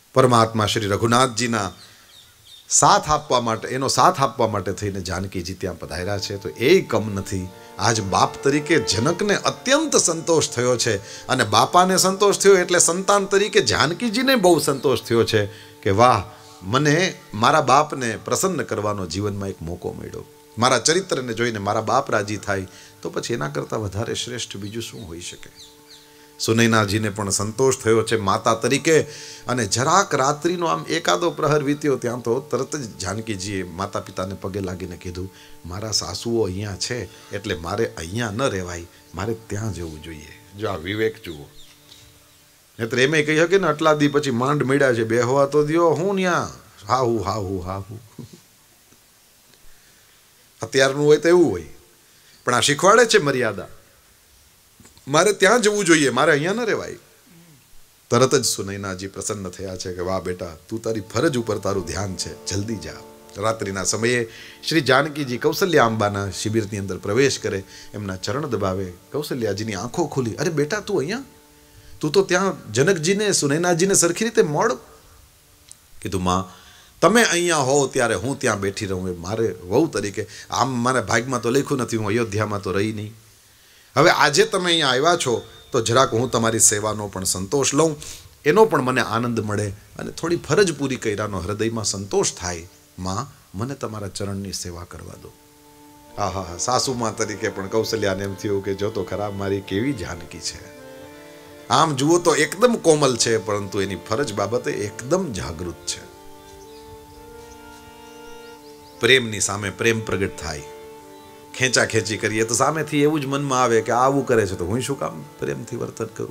પરમાત્મા શ્રી રઘુનાથજીના સાથ આપવા માટે, એનો સાથ આપવા માટે થઈને જાનકીજી ત્યાં પધાર્યા છે. તો એ કમ નથી, આજ બાપ તરીકે જનકને અત્યંત સંતોષ થયો છે, અને બાપાને સંતોષ થયો એટલે સંતાન તરીકે જાનકીજીને બહુ સંતોષ થયો છે કે વાહ, મને મારા બાપને પ્રસન્ન કરવાનો જીવનમાં એક મોકો મળ્યો. મારા ચરિત્રને જોઈને મારા બાપ રાજી થાય તો પછી એના કરતાં વધારે શ્રેષ્ઠ બીજું શું હોઈ શકે. સુનૈનાજીને પણ સંતોષ થયો છે માતા તરીકે. અને જરાક રાત્રિનો આમ એકાદો પ્રહર વીત્યો ત્યાં તો તરત જ જાનકીજીએ માતા પિતાને પગે લાગીને કીધું, મારા સાસુઓ અહીંયા છે એટલે મારે અહીંયા ન રહેવાય, મારે ત્યાં જવું જોઈએ. જો આ વિવેક જુઓ. નહીતર એમ કહી શકે ને આટલા દી પછી માંડ મળ્યા છે, બેહવા તો દ્યો, હું ત્યાં હાહુ. અત્યારનું હોય તો એવું હોય, પણ આ શીખવાડે છે મર્યાદા. મારે ત્યાં જવું જોઈએ, મારે અહીંયા ન રહેવાય. તરત જ સુનૈનાજી પ્રસન્ન થયા છે કે વાહ બેટા, તું તારી ફરજ ઉપર તારું ધ્યાન છે, જલ્દી જા. રાત્રિના સમયે શ્રી જાનકીજી કૌશલ્યા અંબાના શિબિરની અંદર પ્રવેશ કરે, એમના ચરણ દબાવે. કૌશલ્યાજીની આંખો ખુલી. અરે બેટા, તું અહીંયા? તું તો ત્યાં જનકજીને સુનૈનાજીને સરખી રીતે મળ. કીધું માં, તમે અહીંયા હો ત્યારે હું ત્યાં બેઠી રહું, એ મારે વહુ તરીકે આમ મારા ભાગમાં તો લખ્યું નથી, હું અયોધ્યામાં તો રહી નહીં. હવે આજે તમે અહીંયા આવ્યા છો તો જરાક હું તમારી સેવાનો પણ સંતોષ લઉં, એનો પણ મને આનંદ મળે, અને થોડી ફરજ પૂરી કર્યાનો હૃદયમાં સંતોષ થાય. માં, મને તમારા ચરણની સેવા કરવા દો. હા, સાસુમાં તરીકે પણ કૌશલ્યાને એમ થયું કે જો તો ખરા મારી કેવી જાનકી છે. આમ જુઓ તો એકદમ કોમલ છે, પરંતુ એની ફરજ બાબતે એકદમ જાગૃત છે. પ્રેમની સામે પ્રેમ પ્રગટ થાય. ખેંચા ખેંચી કરીએ તો સામેથી એવું જ મનમાં આવે કે આવું કરે છે તો હું શું કામ પ્રેમથી વર્તન કરું.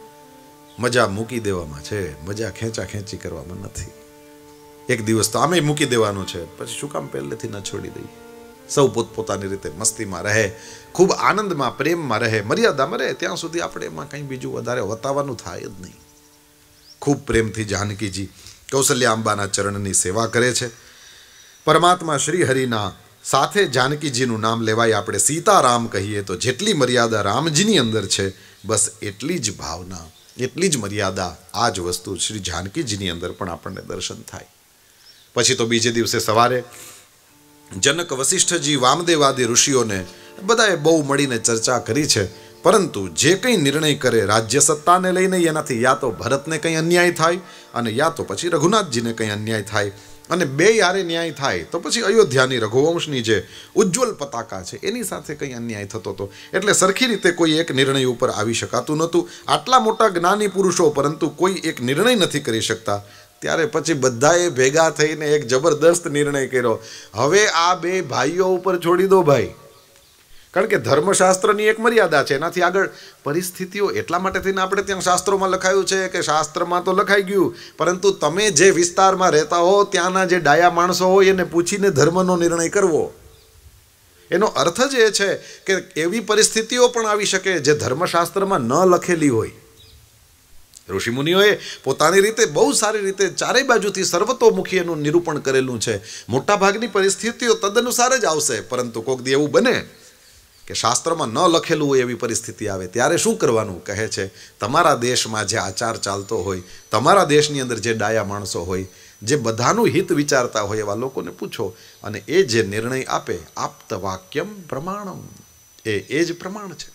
મજા મૂકી દેવામાં છે, મજા ખેંચા ખેંચી કરવામાં નથી. એક દિવસ તો આમે મૂકી દેવાનું છે, પછી શું કામ પહેલેથી ન છોડી દઈએ. સૌ પોતપોતાની રીતે મસ્તીમાં રહે, ખૂબ આનંદમાં પ્રેમમાં રહે, મર્યાદામાં રહે, ત્યાં સુધી આપણે એમાં કંઈ બીજું વધારે વતાવવાનું થાય જ નહીં. ખૂબ પ્રેમથી જાનકીજી કૌશલ્યા અંબાના ચરણની સેવા કરે છે. પરમાત્મા શ્રી હરિના સાથે જાનકીજીનું નામ લેવાય. આપણે સીતારામ કહીએ તો જેટલી મર્યાદા રામજીની અંદર છે, બસ એટલી જ ભાવના, એટલી જ મર્યાદા આ જ વસ્તુ શ્રી જાનકીજીની અંદર પણ આપણને દર્શન થાય. પછી તો બીજે દિવસે સવારે જનક, વશિષ્ઠજી, વામદેવાદી ઋષિઓને બધાએ બહુ મળીને ચર્ચા કરી છે, પરંતુ જે કંઈ નિર્ણય કરે રાજ્ય સત્તાને લઈને, એનાથી યા તો ભરતને કંઈ અન્યાય થાય અને યા તો પછી રઘુનાથજીને કંઈ અન્યાય થાય, અને બે યારે ન્યાય થાય તો પછી અયોધ્યાની રઘુવંશની જે ઉજ્જવલ પતાકા છે એની સાથે કંઈ અન્યાય થતો હતો. એટલે સરખી રીતે કોઈ એક નિર્ણય ઉપર આવી શકાતું નહોતું. આટલા મોટા જ્ઞાની પુરુષો પરંતુ કોઈ એક નિર્ણય નથી કરી શકતા. ત્યારે પછી બધાએ ભેગા થઈને એક જબરદસ્ત નિર્ણય કર્યો, હવે આ બે ભાઈઓ ઉપર છોડી દો ભાઈ. કારણ કે ધર્મશાસ્ત્રની એક મર્યાદા છે, એનાથી આગળ પરિસ્થિતિઓ. એટલા માટે થઈને આપણે ત્યાં શાસ્ત્રોમાં લખાયું છે કે શાસ્ત્રમાં તો લખાઈ ગયું, પરંતુ તમે જે વિસ્તારમાં રહેતા હો ત્યાંના જે ડાયા માણસો હોય એને પૂછીને ધર્મનો નિર્ણય કરવો. એનો અર્થ જ એ છે કે એવી પરિસ્થિતિઓ પણ આવી શકે જે ધર્મશાસ્ત્રમાં ન લખેલી હોય. ઋષિમુનિઓએ પોતાની રીતે બહુ સારી રીતે ચારેય બાજુથી સર્વતોમુખી એનું નિરૂપણ કરેલું છે. મોટાભાગની પરિસ્થિતિઓ તદનુસાર જ આવશે, પરંતુ કોક દી એવું બને કે શાસ્ત્રમાં ન લખેલું હોય એવી પરિસ્થિતિ આવે, ત્યારે શું કરવાનું? કહે છે તમારા દેશમાં જે આચાર ચાલતો હોય, તમારા દેશની અંદર જે ડાયા માણસો હોય, જે બધાનું હિત વિચારતા હોય એવા લોકોને પૂછો, અને એ જે નિર્ણય આપે, આપ્ત વાક્યમ પ્રમાણમ, એ જ પ્રમાણ છે.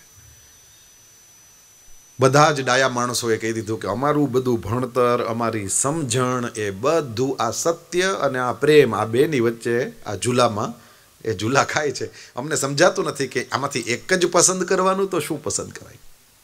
બધા જ ડાયા માણસોએ કહી દીધું કે અમારું બધું ભણતર, અમારી સમજણ, એ બધું આ સત્ય અને આ પ્રેમ, આ બેની વચ્ચે આ ઝૂલામાં એ ઝૂલા ખાય છે. અમને સમજાતું નથી કે આમાંથી એક જ પસંદ કરવાનું, તો શું પસંદ કરાય?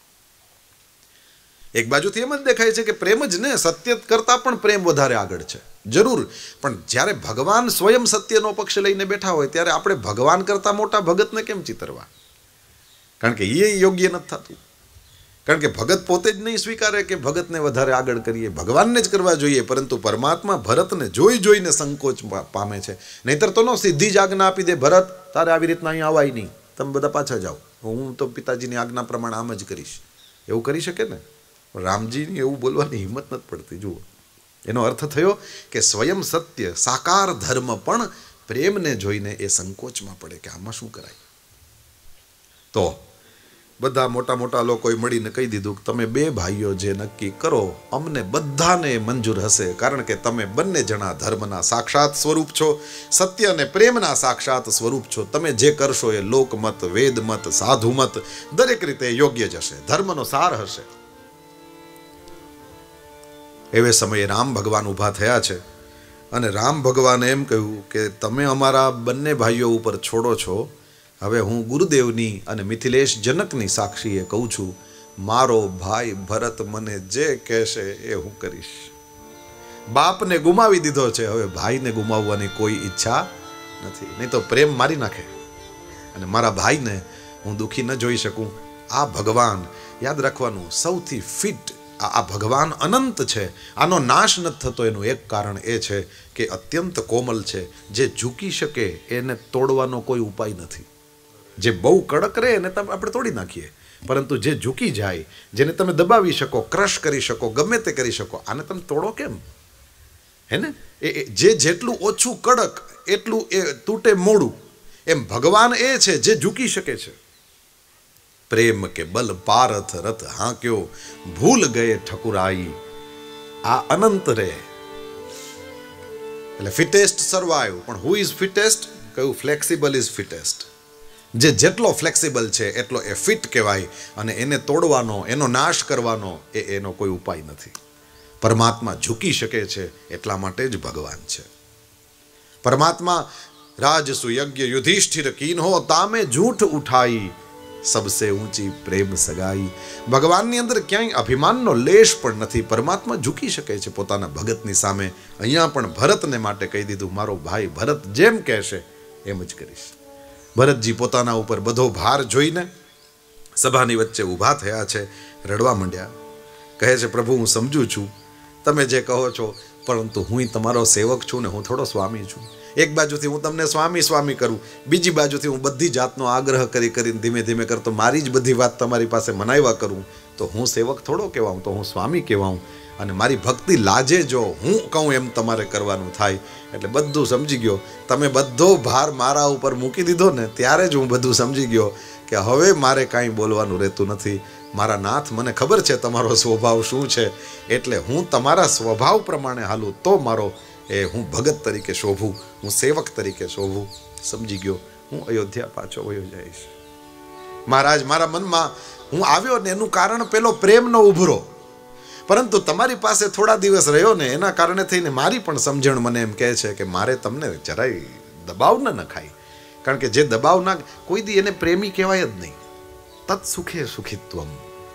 એક બાજુથી એમ જ દેખાય છે કે પ્રેમ જ ને, સત્ય કરતાં પણ પ્રેમ વધારે આગળ છે, જરૂર. પણ જ્યારે ભગવાન સ્વયં સત્યનો પક્ષ લઈને બેઠા હોય ત્યારે આપણે ભગવાન કરતાં મોટા ભગતને કેમ ચિતરવા? કારણ કે એ યોગ્ય નથી થતું. કારણ કે ભગત પોતે જ નહીં સ્વીકારે કે ભગતને વધારે આગળ કરીએ, ભગવાનને જ કરવા જોઈએ. પરંતુ પરમાત્મા ભરતને જોઈ જોઈને સંકોચ પામે છે. નહીતર તો સીધી જ આજ્ઞા આપી દે, ભરત તારે આવી રીતના અહીંયા અવાય નહીં, તમે બધા પાછા જાઓ, હું તો પિતાજીની આજ્ઞા પ્રમાણે આમ જ કરીશ. એવું કરી શકે ને? રામજીની એવું બોલવાની હિંમત નથી પડતી. જુઓ, એનો અર્થ થયો કે સ્વયં સત્ય, સાકાર ધર્મ પણ પ્રેમને જોઈને એ સંકોચમાં પડે કે આમાં શું કરાય. તો બધા મોટા મોટા લોકોએ મળીને કહી દીધું કે તમે બે ભાઈઓ જે નક્કી કરો અમને બધાને મંજૂર હશે, કારણ કે તમે બંને જણા ધર્મના સાક્ષાત સ્વરૂપ છો, સત્ય અને પ્રેમના સાક્ષાત સ્વરૂપ છો. તમે જે કરશો એ લોકમત, વેદમત, સાધુમત દરેક રીતે યોગ્ય જ હશે, ધર્મનો સાર હશે. એવે સમયે રામ ભગવાન ઊભા થયા છે અને રામ ભગવાને એમ કહ્યું કે તમે અમારા બંને ભાઈઓ ઉપર છોડો છો, હવે હું ગુરુદેવની અને મિથિલેશ જનકની સાક્ષીએ કહું છું, મારો ભાઈ ભરત મને જે કહેશે એ હું કરીશ. બાપને ગુમાવી દીધો છે, હવે ભાઈને ગુમાવવાની કોઈ ઈચ્છા નથી, નહીં તો પ્રેમ મારી નાખે અને મારા ભાઈને હું દુઃખી ન જોઈ શકું. આ ભગવાન યાદ રાખવાનું, સૌથી ફિટ આ ભગવાન અનંત છે. આનો નાશ નથી થતો એનું એક કારણ એ છે કે અત્યંત કોમલ છે. જે ઝૂકી શકે એને તોડવાનો કોઈ ઉપાય નથી. જે બહુ કડક રહે એને તમે આપણે તોડી નાખીએ, પરંતુ જે ઝૂકી જાય, જેને તમે દબાવી શકો, ક્રશ કરી શકો, ગમે તે કરી શકો, આને તમે તોડો કેમ? હે ને? જે જેટલું ઓછું કડક એટલું એ તૂટે મોડું. એમ ભગવાન એ છે જે ઝૂકી શકે છે. પ્રેમ કે બલ પારથ રથ હાંક્યો, ભૂલ ગયે ઠકુરાઈ. આ અનંત રહે એટલે ફિટેસ્ટ સર્વાઈવ. પણ હુ ઇઝ ફિટેસ્ટ? કયું? Flexible is fittest. જે જેટલો ફ્લેક્સિબલ છે એટલો એ ફિટ કહેવાય, અને એને તોડવાનો, એનો નાશ કરવાનો એનો કોઈ ઉપાય નથી. પરમાત્મા ઝૂકી શકે છે, એટલા માટે જ ભગવાન છે. પરમાત્મા રાજસુ યજ્ઞ યુધિષ્ઠિર કીન્હો, તામે ઝૂઠ ઉઠાઈ, સબસે ઊંચી પ્રેમ સગાઈ. ભગવાનની અંદર ક્યાંય અભિમાનનો લેશ પણ નથી. પરમાત્મા ઝૂકી શકે છે પોતાના ભગતની સામે. અહીંયા પણ ભરતને માટે કહી દીધું, મારો ભાઈ ભરત જેમ કહેશે એમ જ કરીશ. ભરતજી પોતાના ઉપર બધો ભાર જોઈને સભાની વચ્ચે ઊભા થયા છે, રડવા માંડ્યા. કહે છે, પ્રભુ હું સમજુ છું તમે જે કહો છો, પરંતુ હું તમારો સેવક છું ને, હું થોડો સ્વામી છું. એક બાજુથી હું તમને સ્વામી સ્વામી કરું, બીજી બાજુથી હું બધી જાતનો આગ્રહ કરીને ધીમે ધીમે કરતો મારી જ બધી વાત તમારી પાસે મનાવ્યા કરું, તો હું સેવક થોડો કહેવાઉં, તો હું સ્વામી કહેવાઉં. અને મારી ભક્તિ લાજે જો હું કહું એમ તમારે કરવાનું થાય. એટલે બધું સમજી ગયો. તમે બધો ભાર મારા ઉપર મૂકી દીધો ને, ત્યારે જ હું બધું સમજી ગયો કે હવે મારે કાંઈ બોલવાનું રહેતું નથી. મારા નાથ, મને ખબર છે તમારો સ્વભાવ શું છે, એટલે હું તમારા સ્વભાવ પ્રમાણે હાલું તો મારો હું ભગત તરીકે શોભું, હું સેવક તરીકે શોભું. સમજી ગયો. હું અયોધ્યા પાછો વયો જઈશ. મહારાજ, મારા મનમાં હું આવ્યો ને એનું કારણ પેલો પ્રેમનો ઉભરો, પરંતુ તમારી પાસે થોડા દિવસ રહ્યો ને એના કારણે થઈને મારી પણ સમજણ મને એમ કહે છે કે મારે તમને જરાય દબાવ ન નખાય. કારણ કે જે દબાવ ના, કોઈ દી એને પ્રેમી કહેવાય જ નહીં. તત્ સુખે સુખિત્વમ.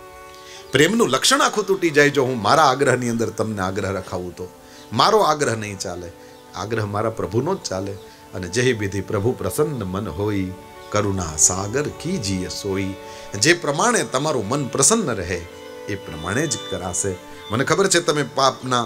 પ્રેમનું લક્ષણ આખું તૂટી જાય જો હું મારા આગ્રહની અંદર તમને આગ્રહ રખાવું તો. મારો આગ્રહ નહીં ચાલે, આગ્રહ મારા પ્રભુનો જ ચાલે. અને જેહી વિધિ પ્રભુ પ્રસન્ન મન હોય, કરુણા સાગર કીજીએ સોઈ. જે પ્રમાણે તમારું મન પ્રસન્ન રહે એ પ્રમાણે જ કરાશે. મને ખબર છે તમે પાપના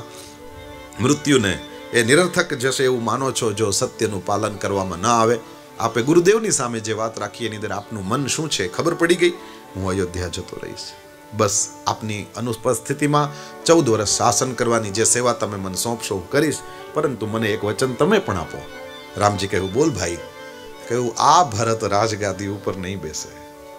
મૃત્યુને એ નિરર્થક જશે એવું માનો છો જો સત્યનું પાલન કરવામાં ન આવે. આપે ગુરુદેવની સામે જે વાત રાખી એની અંદર આપનું મન શું છે ખબર પડી ગઈ. હું અયોધ્યા જતો રહીશ. બસ આપની અનુપસ્થિતિમાં 14 વર્ષ શાસન કરવાની જે સેવા તમે મને સોંપશો હું કરીશ, પરંતુ મને એક વચન તમે પણ આપો. રામજી કહ્યું, બોલ ભાઈ. કહ્યું, આ ભરત રાજગાદી ઉપર નહીં બેસે.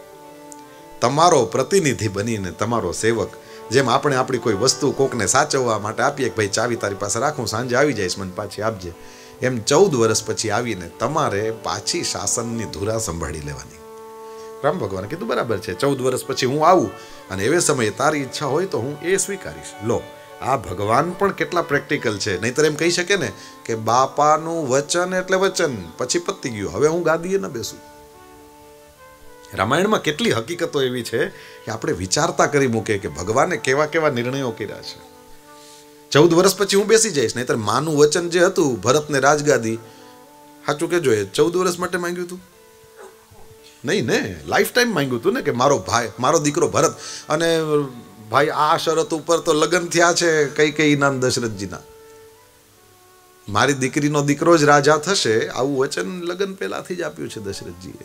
તમારો પ્રતિનિધિ બનીને, તમારો સેવક, જેમ આપણે આપણી કોઈ વસ્તુ કોકને સાચવવા માટે આપીએ કે ભાઈ ચાવી તારી પાસે રાખું, સાંજે આવી જઈશ, મને પાછી આપજે, એમ 14 વર્ષ પછી આવીને તમારે પાછી શાસનની ધુરા સંભાળી લેવાની. રામ ભગવાને કીધું, બરાબર છે, 14 વર્ષ પછી હું આવું અને એવે સમયે તારી ઈચ્છા હોય તો હું એ સ્વીકારીશ. લો, આ ભગવાન પણ કેટલા પ્રેક્ટિકલ છે. નહીતર એમ કહી શકે ને કે બાપાનું વચન એટલે વચન, પછી પતી ગયું, હવે હું ગાદીએ ન બેસું. રામાયણમાં કેટલી હકીકતો એવી છે કે આપણે વિચારતા કરી મૂકે કે ભગવાને કેવા કેવા નિર્ણયો કર્યા છે. 14 વર્ષ પછી હું બેસી જઈશ. નહીતર માનું વચન જે હતું ભરતને રાજગાદી, સાચું કેજો, એ 14 વર્ષ માટે માંગ્યું હતું નહીં ને, લાઈફ ટાઈમ માંગ્યું હતું ને કે મારો ભાઈ, મારો દીકરો ભરત, અને ભાઈ આ શરત ઉપર તો લગ્ન થયા છે કૈકેયીના દશરથજીના, મારી દીકરીનો દીકરો જ રાજા થશે, આવું વચન લગ્ન પહેલાથી જ આપ્યું છે દશરથજીએ.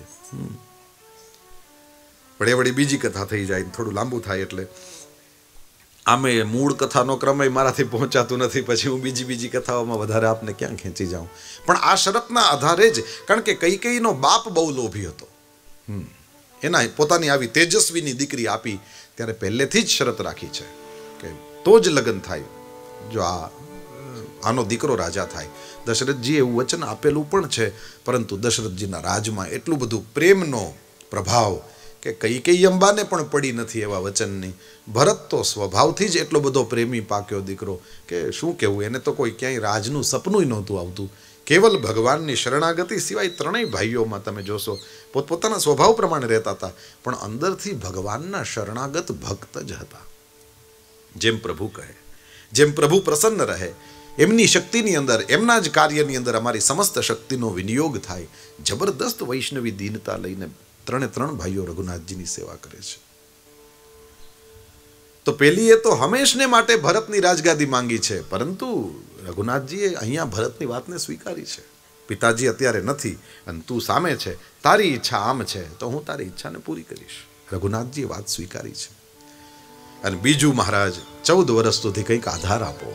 પણ એ વળી બીજી કથા થઈ જાય, થોડું લાંબુ થાય એટલે આમે મૂળ કથાનો ક્રમય મારાથી પહોંચાતું નથી, પછી હું બીજી કથાઓમાં વધારે આપને ક્યાં ખેંચી જાઉં. પણ આ શરતના આધારે જ, કારણ કે કૈકેયીનો બાપ બહુ લોભી હતો, એના પોતાની આવી તેજસ્વીની દીકરી આપી ત્યારે પહેલેથી જ શરત રાખી છે કે તો જ લગ્ન થાય જો આનો દીકરો રાજા થાય. દશરથજીએ એવું વચન આપેલું પણ છે, પરંતુ દશરથજીના રાજમાં એટલું બધું પ્રેમનો પ્રભાવ કે કૈકેયી અંબાને પણ પડી નથી એવા વચનની. ભરત તો સ્વભાવથી જ એટલો બધો પ્રેમી પાક્યો દીકરો કે શું કહેવું, એને તો કોઈ ક્યાંય રાજનું સપનું નહોતું આવતું. કેવલ ભગવાનની શરણાગતિ સિવાય ત્રણેય ભાઈઓમાં તમે જોશો પોતપોતાના સ્વભાવ પ્રમાણે રહેતા હતા, પણ અંદરથી ભગવાનના શરણાગત ભક્ત જ હતા. જેમ પ્રભુ કહે, જેમ પ્રભુ પ્રસન્ન રહે, એમની શક્તિની અંદર, એમના જ કાર્યની અંદર અમારી સમસ્ત શક્તિનો વિનિયોગ થાય. જબરદસ્ત વૈષ્ણવી દીનતા લઈને ત્રણ ભાઈઓ રઘુનાથજીની સેવા કરે છે. તો પેલીએ તો હંમેશને માટે ભરતની રાજગાદી માંગી છે, પરંતુ રઘુનાથજીએ અહીંયા ભરતની વાતને સ્વીકારી છે. પિતાજી અત્યારે નથી અને તું સામે છે, તારી ઈચ્છા આમ છે તો હું તારી ઈચ્છાને પૂરી કરીશ. રઘુનાથજીએ વાત સ્વીકારી છે. અને બીજું, મહારાજ 14 વર્ષ સુધી કંઈક આધાર આપો.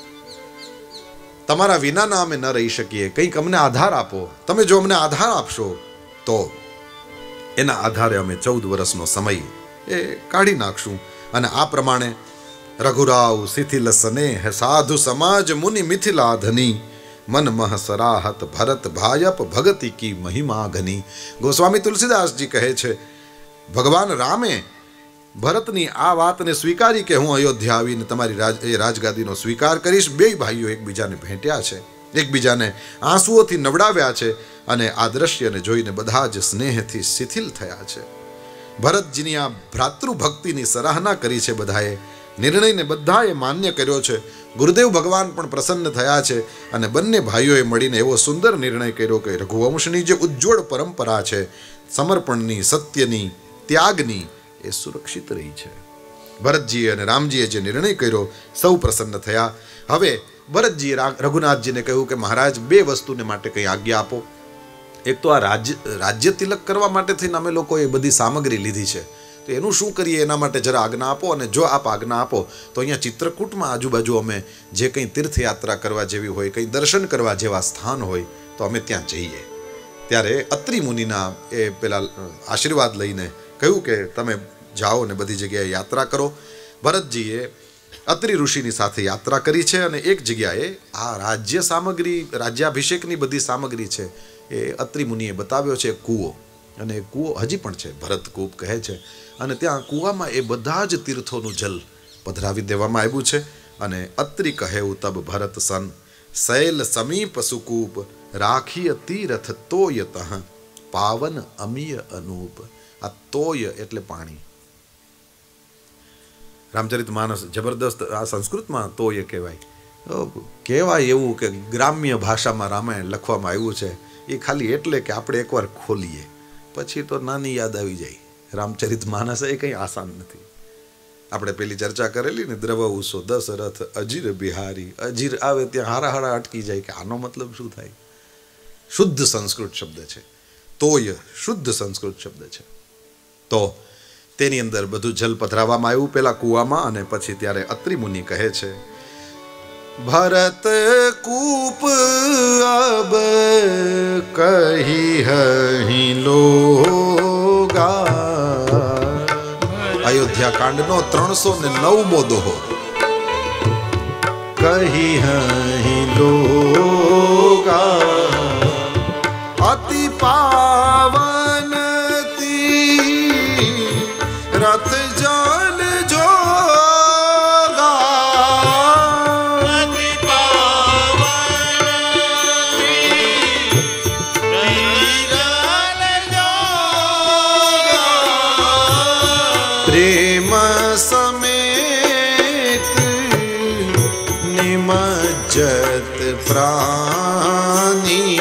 તમારા વિનાના અમે ન રહી શકીએ, કંઈક અમને આધાર આપો. તમે જો અમને આધાર આપશો તો એના આધારે અમે 14 વર્ષનો સમય એ કાઢી નાખશું. અને આ પ્રમાણે રઘુરાવ શિથિલ સ્નેહ સાધુ સમાજ મુનિ મિથિલા ધની મન મહ સરાહત ભરત ભાયપ ભગતિ કી મહિમા ઘની. ગોસ્વામી તુલસીદાસજી કહે છે, ભગવાન રામે ભરતની આ વાતને સ્વીકારી કે હું અયોધ્યા આવીને તમારી રાજગાદીનો સ્વીકાર કરીશ. બે ભાઈઓ એકબીજાને ભેટ્યા છે, એકબીજાને આંસુઓથી નવડાવ્યા છે અને આ દ્રશ્યને જોઈને બધા જ સ્નેહથી શિથિલ થયા છે. ભરતજીની આ ભ્રાતૃભક્તિની સરાહના કરી છે બધાએ, નિર્ણયને બધાએ માન્ય કર્યો છે. ગુરુદેવ ભગવાન પણ પ્રસન્ન થયા છે અને બંને ભાઈઓએ મળીને એવો સુંદર નિર્ણય કર્યો કે રઘુવંશની જે ઉજ્જવળ પરંપરા છે, સમર્પણની, સત્યની, ત્યાગની, એ સુરક્ષિત રહી છે. ભરતજીએ અને રામજીએ જે નિર્ણય કર્યો સૌ પ્રસન્ન થયા. હવે ભરતજીએ રઘુનાથજીને કહ્યું કે મહારાજ, 2 વસ્તુને માટે કંઈ આજ્ઞા આપો. એક તો આ રાજ્ય તિલક કરવા માટે થઈને અમે લોકોએ બધી સામગ્રી લીધી છે, તો એનું શું કરીએ, એના માટે જરા આજ્ઞા આપો. અને જો આપ આજ્ઞા આપો તો અહીંયા ચિત્રકૂટમાં આજુબાજુ અમે જે કંઈ તીર્થયાત્રા કરવા જેવી હોય, કંઈ દર્શન કરવા જેવા સ્થાન હોય તો અમે ત્યાં જઈએ. ત્યારે અત્રિ મુનિના એ પેલા આશીર્વાદ લઈને કહ્યું કે તમે જાઓ ને બધી જગ્યાએ યાત્રા કરો. ભરતજીએ અત્રિ ઋષિની સાથે યાત્રા કરી છે અને એક જગ્યાએ આ રાજ્ય સામગ્રી, રાજ્યાભિષેકની બધી સામગ્રી છે એ અત્રિ મુનિએ બતાવ્યો છે કૂવો. અને કૂવો હજી પણ છે, ભરત કૂપ કહે છે. અને ત્યાં કૂવામાં એ બધા જ તીર્થોનું જલ પધરાવી દેવામાં આવ્યું છે. અને અત્રિ કહેવું તબ ભરત સન શૈલ સમીપ સુકૂપ રાખીય તીરથ તોય તહ પાવન અમીય અનૂપ. આ તોય એટલે પાણી. રામચરિત માનસ જબરદસ્ત આ સંસ્કૃતમાં તોય કહેવાય એવું કે ગ્રામ્ય ભાષામાં રામાયણ લખવામાં આવ્યું છે. એ ખાલી એટલે કે આપણે એકવાર ખોલીએ પછી તો નાની યાદ આવી જાય. રામચરિત માનસ એ કંઈ આસાન નથી. આપણે પેલી ચર્ચા કરેલી ને, દ્રવ ઉસો દશરથ અજીર બિહારી. અજીર આવે ત્યાં હારા અટકી જાય કે આનો મતલબ શું થાય. શુદ્ધ સંસ્કૃત શબ્દ છે તોય, શુદ્ધ સંસ્કૃત શબ્દ છે. તો તેની અંદર બધું જલ પધરાવવામાં આવ્યું પેલા કૂવામાં. અને પછી ત્યારે અત્રિ મુનિ કહે છે, ભરત કૂપ અબ કહી હહી લોગા. અયોધ્યા કાંડનો 309મો દોહો. કહી હહી લોગા અતિ પાવન રથ જન જોગા. અતિ પાવન પ્રેમ સમેત નિમજ્જત પ્રાણી.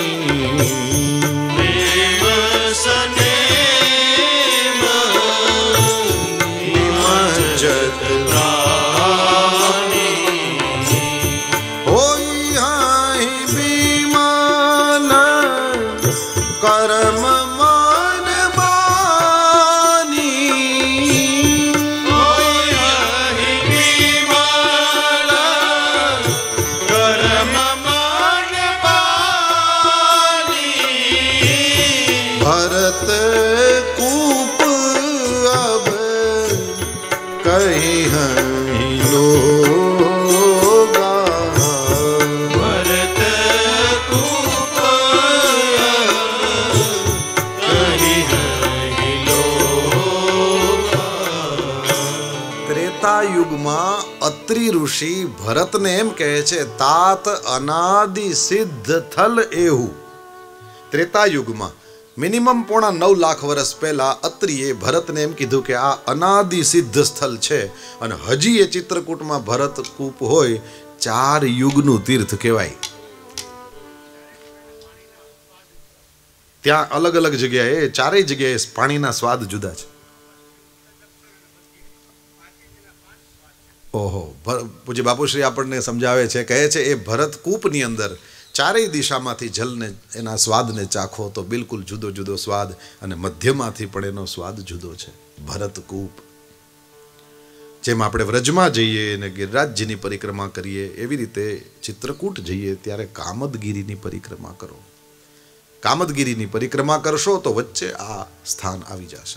कहीं हैं लोगा। भरत कूप कहीं हैं लोगा। ત્રેતા યુગમાં અત્રિ ઋષિ ભરતને એમ કહે છે, તાત અનાદિ સિદ્ધ થલ એવું. ત્રેતા યુગમાં મિનિમમ 9.5 લાખ વર્ષ પહેલા અત્રિએ ભરતને એમ કીધું કે આ અનાદિ સિદ્ધ સ્થળ છે અને હજી એ ચિત્રકૂટમાં ભરત કૂપ હોય. 4 યુગનું તીર્થ કહેવાય. ત્યાં અલગ અલગ જગ્યાએ, ચારેય જગ્યાએ પાણીના સ્વાદ જુદા છે. ઓહો, પૂજ્ય બાપુશ્રી આપણને સમજાવે છે, કહે છે એ ભરત કૂપની અંદર ચારેય દિશામાંથી જલને, એના સ્વાદને ચાખો તો બિલકુલ જુદો જુદો સ્વાદ, અને મધ્યમાંથી પણ એનો સ્વાદ જુદો છે. ભરત કૂપ. જેમ આપણે વ્રજમાં જઈએ અને ગિરિરાજજીની પરિક્રમા કરીએ, એવી રીતે ચિત્રકૂટ જઈએ ત્યારે કામદગીરીની પરિક્રમા કરો. કામદગીરીની પરિક્રમા કરશો તો વચ્ચે આ સ્થાન આવી જશે.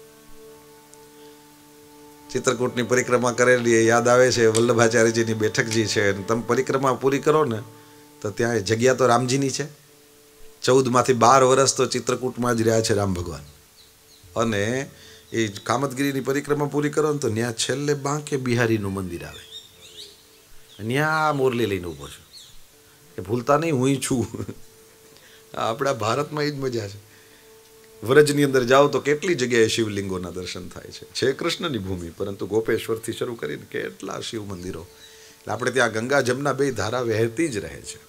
ચિત્રકૂટની પરિક્રમા કરેલી એ યાદ આવે છે, વલ્લભાચાર્યજીની બેઠકજી છે. તમે પરિક્રમા પૂરી કરો ને તો ત્યાં જગ્યા તો રામજીની છે. 14માંથી 12 વર્ષ તો ચિત્રકૂટમાં જ રહ્યા છે રામ ભગવાન. અને એ કામદગીરીની પરિક્રમા પૂરી કરો ને તો ત્યાં છેલ્લે બાંકે બિહારીનું મંદિર આવે. ત્યાં મોરલી લઈને ઊભો છું. એ ભૂલતા નહીં, હું છું. આપણા ભારતમાં એ જ મજા છે. વ્રજની અંદર જાઓ તો કેટલી જગ્યાએ શિવલિંગોના દર્શન થાય છે. છે કૃષ્ણની ભૂમિ, પરંતુ ગોપેશ્વરથી શરૂ કરીને કેટલા શિવ મંદિરો. એટલે આપણે ત્યાં ગંગા જમના 2 ધારા વહેતી જ રહે છે.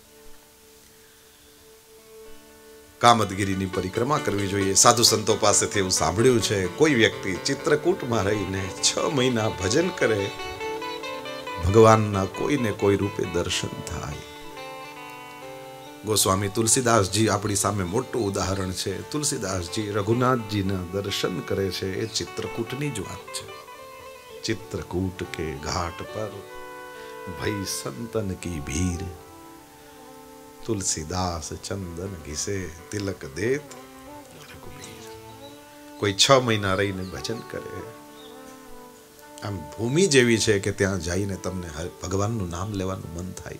કામદગીરીની પરિક્રમા કરવી જોઈએ. સાધુ સંતો પાસેથી એવું સાંભળ્યું છે, કોઈ વ્યક્તિ ચિત્રકૂટમાં રહીને 6 મહિના ભજન કરે, ભગવાનના કોઈને કોઈ રૂપે દર્શન થાય. ગોસ્વામી તુલસીદાસજી આપણી સામે મોટું ઉદાહરણ છે. તુલસીદાસજી રઘુનાથજીના દર્શન કરે છે, એ ચિત્રકૂટની જ વાત છે. ચિત્રકૂટ કે ઘાટ પર ભઈ સંતન કી ભીર, તુલસીદાસ ચંદન ઘિસે તિલક દેત રઘુવીર. કોઈ 6 મહિના રહીને ભજન કરે, આમ ભૂમિ જેવી છે કે ત્યાં જઈને તમને ભગવાનનું નામ લેવાનું મન થાય.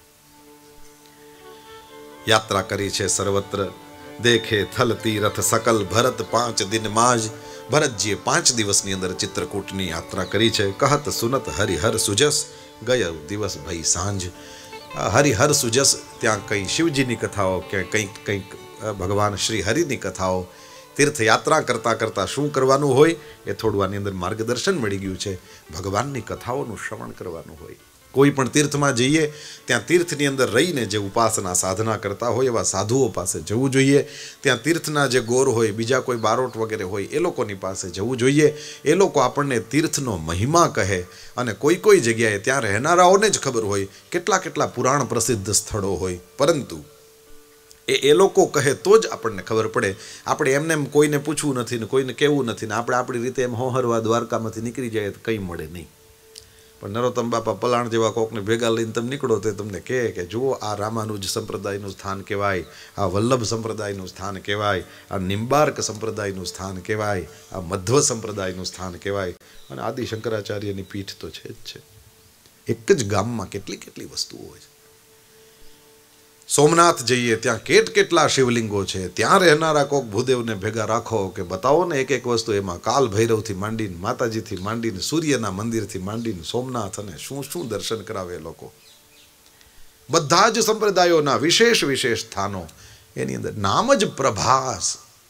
યાત્રા કરી છે સર્વત્ર, દેખે થલ તીરથ સકલ. ભરત 5 દિનમાં જ, ભરતજીએ 5 દિવસની અંદર ચિત્રકૂટની યાત્રા કરી છે. કહત સુનત હરિહર સુજસ, ગયો દિવસ ભઈ સાંજ. હરિહર સુજસ, ત્યાં કંઈ શિવજીની કથાઓ કે કંઈક ભગવાન શ્રી હરિની કથાઓ. તીર્થયાત્રા કરતાં કરતાં શું કરવાનું હોય એ થોડું આની અંદર માર્ગદર્શન મળી ગયું છે. ભગવાનની કથાઓનું શ્રવણ કરવાનું હોય. કોઈ પણ તીર્થમાં જઈએ ત્યાં તીર્થની અંદર રહીને જે ઉપાસના સાધના કરતા હોય એવા સાધુઓ પાસે જવું જોઈએ. ત્યાં તીર્થના જે ગોર હોય, બીજા કોઈ બારોટ વગેરે હોય, એ લોકોની પાસે જવું જોઈએ. એ લોકો આપણને તીર્થનો મહિમા કહે. અને કોઈ જગ્યાએ ત્યાં રહેનારાઓને જ ખબર હોય કેટલા પુરાણ પ્રસિદ્ધ સ્થળો હોય, પરંતુ એ લોકો કહે તો જ આપણને ખબર પડે. આપણે એમને એમ કોઈને પૂછવું નથી ને કોઈને કહેવું નથી ને આપણે આપણી રીતે એમ હોહરવા દ્વારકામાંથી નીકળી જાય તો કંઈ મળે નહીં. પણ નરોત્તમ બાપા પલાણ જેવા કોકને ભેગા લઈને તમે નીકળો તો તમને કહે કે જુઓ, આ રામાનુજ સંપ્રદાયનું સ્થાન કહેવાય, આ વલ્લભ સંપ્રદાયનું સ્થાન કહેવાય, આ નિંબાર્ક સંપ્રદાયનું સ્થાન કહેવાય, આ મધ્વ સંપ્રદાયનું સ્થાન કહેવાય. અને આદિ શંકરાચાર્યની પીઠ તો છે જ છે. એક જ ગામમાં કેટલી વસ્તુઓ હોય છે. સોમનાથ જઈએ ત્યાં કેટલા શિવલિંગો છે. ત્યાં રહેનારા કોક ભૂદેવને ભેગા રાખો કે બતાવો ને એક વસ્તુ. એમાં કાલ ભૈરવથી માંડીને, માતાજીથી માંડીને, સૂર્યના મંદિરથી માંડીને, સોમનાથ અને શું દર્શન કરાવે લોકો. બધા જ સંપ્રદાયોના વિશેષ સ્થાનો, એની અંદર નામ જ પ્રભાસ.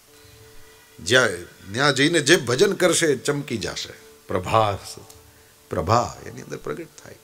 ત્યાં જઈને જે ભજન કરશે ચમકી જશે. પ્રભાસ, પ્રભા એની અંદર પ્રગટ થાય.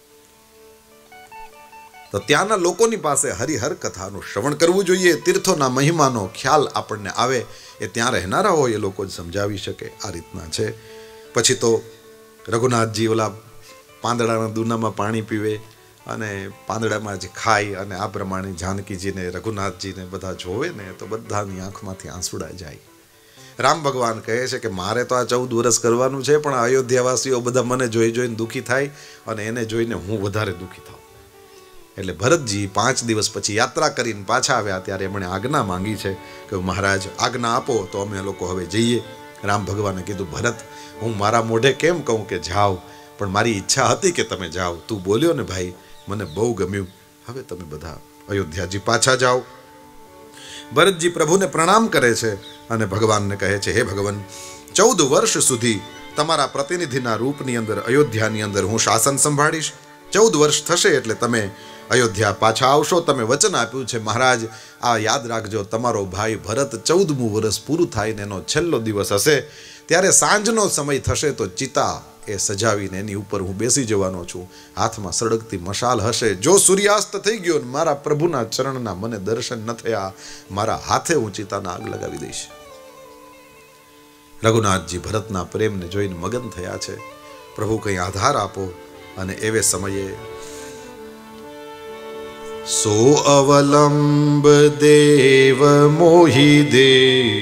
તો ત્યાંના લોકોની પાસે હરિહર કથાનું શ્રવણ કરવું જોઈએ. તીર્થોના મહિમાનો ખ્યાલ આપણને આવે એ ત્યાં રહેનારા હોય એ લોકો જ સમજાવી શકે. આ રીતના છે. પછી તો રઘુનાથજી ઓલા પાંદડાના દૂનામાં પાણી પીવે અને પાંદડામાં જ ખાય, અને આ પ્રમાણે જાનકીજીને, રઘુનાથજીને બધા જોવે ને તો બધાની આંખમાંથી આંસુડા જાય. રામ ભગવાન કહે છે કે મારે તો આ 14 વર્ષ કરવાનું છે, પણ અયોધ્યાવાસીઓ બધા મને જોઈને દુઃખી થાય અને એને જોઈને હું વધારે દુઃખી થાઉં. એટલે ભરતજી 5 દિવસ પછી યાત્રા કરીને પાછા આવ્યા ત્યારે એમણે આજ્ઞા માંગી છે કે મહારાજ આજ્ઞા આપો તો અમે લોકો હવે જઈએ. રામ ભગવાને કીધું, ભરત, હું મારા મોઢે કેમ કહું કે જાઓ, પણ મારી ઈચ્છા હતી કે તમે જાઓ. તું બોલ્યો ને ભાઈ, મને બહુ ગમ્યું. હવે તમે બધા અયોધ્યાજી પાછા જાઓ. ભરતજી પ્રભુને પ્રણામ કરે છે અને ભગવાનને કહે છે, હે ભગવાન, 14 વર્ષ સુધી તમારા પ્રતિનિધિના રૂપની અંદર અયોધ્યાની અંદર હું શાસન સંભાળીશ. 14 વર્ષ થશે એટલે તમે અયોધ્યા પાછા આવશો. તમે વચન આપ્યું છે મહારાજ, આ યાદ રાખજો, તમારો ભાઈ ભરત 14મું વર્ષ પૂરું થાય ને એનો છેલ્લો દિવસ હશે, ત્યારે સાંજનો સમય થશે તો ચિતા એ સજાવીને એની ઉપર હું બેસી જવાનો છું. હાથમાં સળગતી મશાલ હશે. જો સૂર્યાસ્ત થઈ ગયો ને મારા પ્રભુના ચરણના મને દર્શન ન થયા, મારા હાથે હું ચિતાના આગ લગાવી દઈશ. રઘુનાથજી ભરતના પ્રેમને જોઈને મગન થયા છે. પ્રભુ કંઈ આધાર આપો. અને એવે સમયે સો અવલંબ દેવ મોહી દે,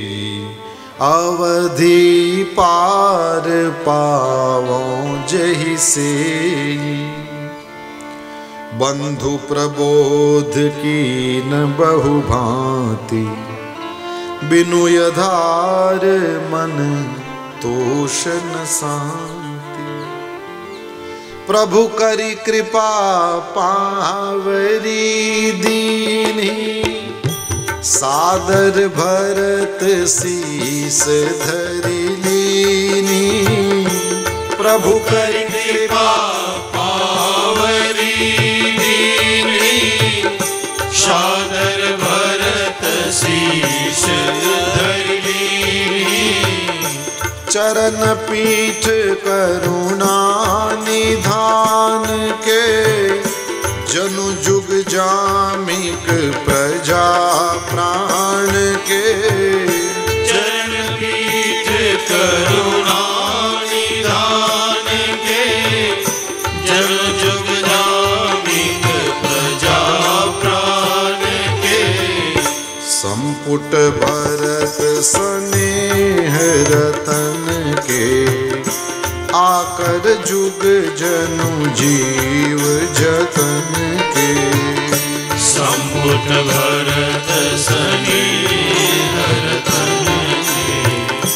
અવધિ પાર પાવો જહી સે, બંધુ પ્રબોધ कीन बहु भांति, बिनु यधार मन तोष न शांति, प्रभु करी कृपा पावरी दीनी, सादर भरत शीस धरी लीनी, प्रभु करी कृपा पावरी दीनी, सादर भरत शीस धरी लीनी, चरण पीठ करुणा निधान के, जनु जुग जामिक प्रजा प्राण के, चरण पीठ करुणा निधान के, जनु जुग जामिक प्रजा प्राण के, संपुट भरत स्नेह रतन के, आकर जुग जनु जीव जतन के, संपुट भरत स्नेह रतन के,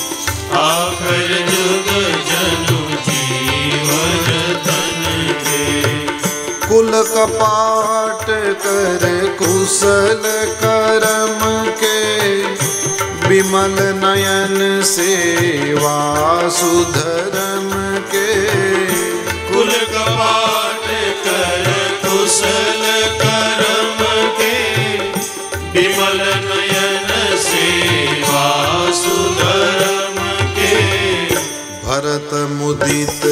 आकर जुग जनु जीव जतन के, कुल कपाट कर कुशल करम के, विमल नयन सेवा सुधरम के, कुल कपाट कर कुशल करम के, विमल नयन सेवा सुधरम के, भरत मुदित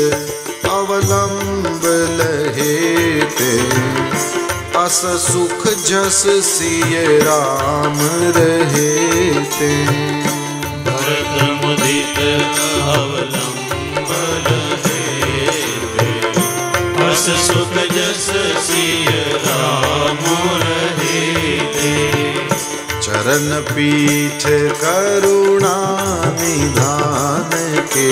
अवलंब लहेते, अस सुख जस सिय राम रहेते, भरत मुदित अवलंब लहेते, अस सुख जस सिय राम रहेते, चरण पीठ करुणा निधान के,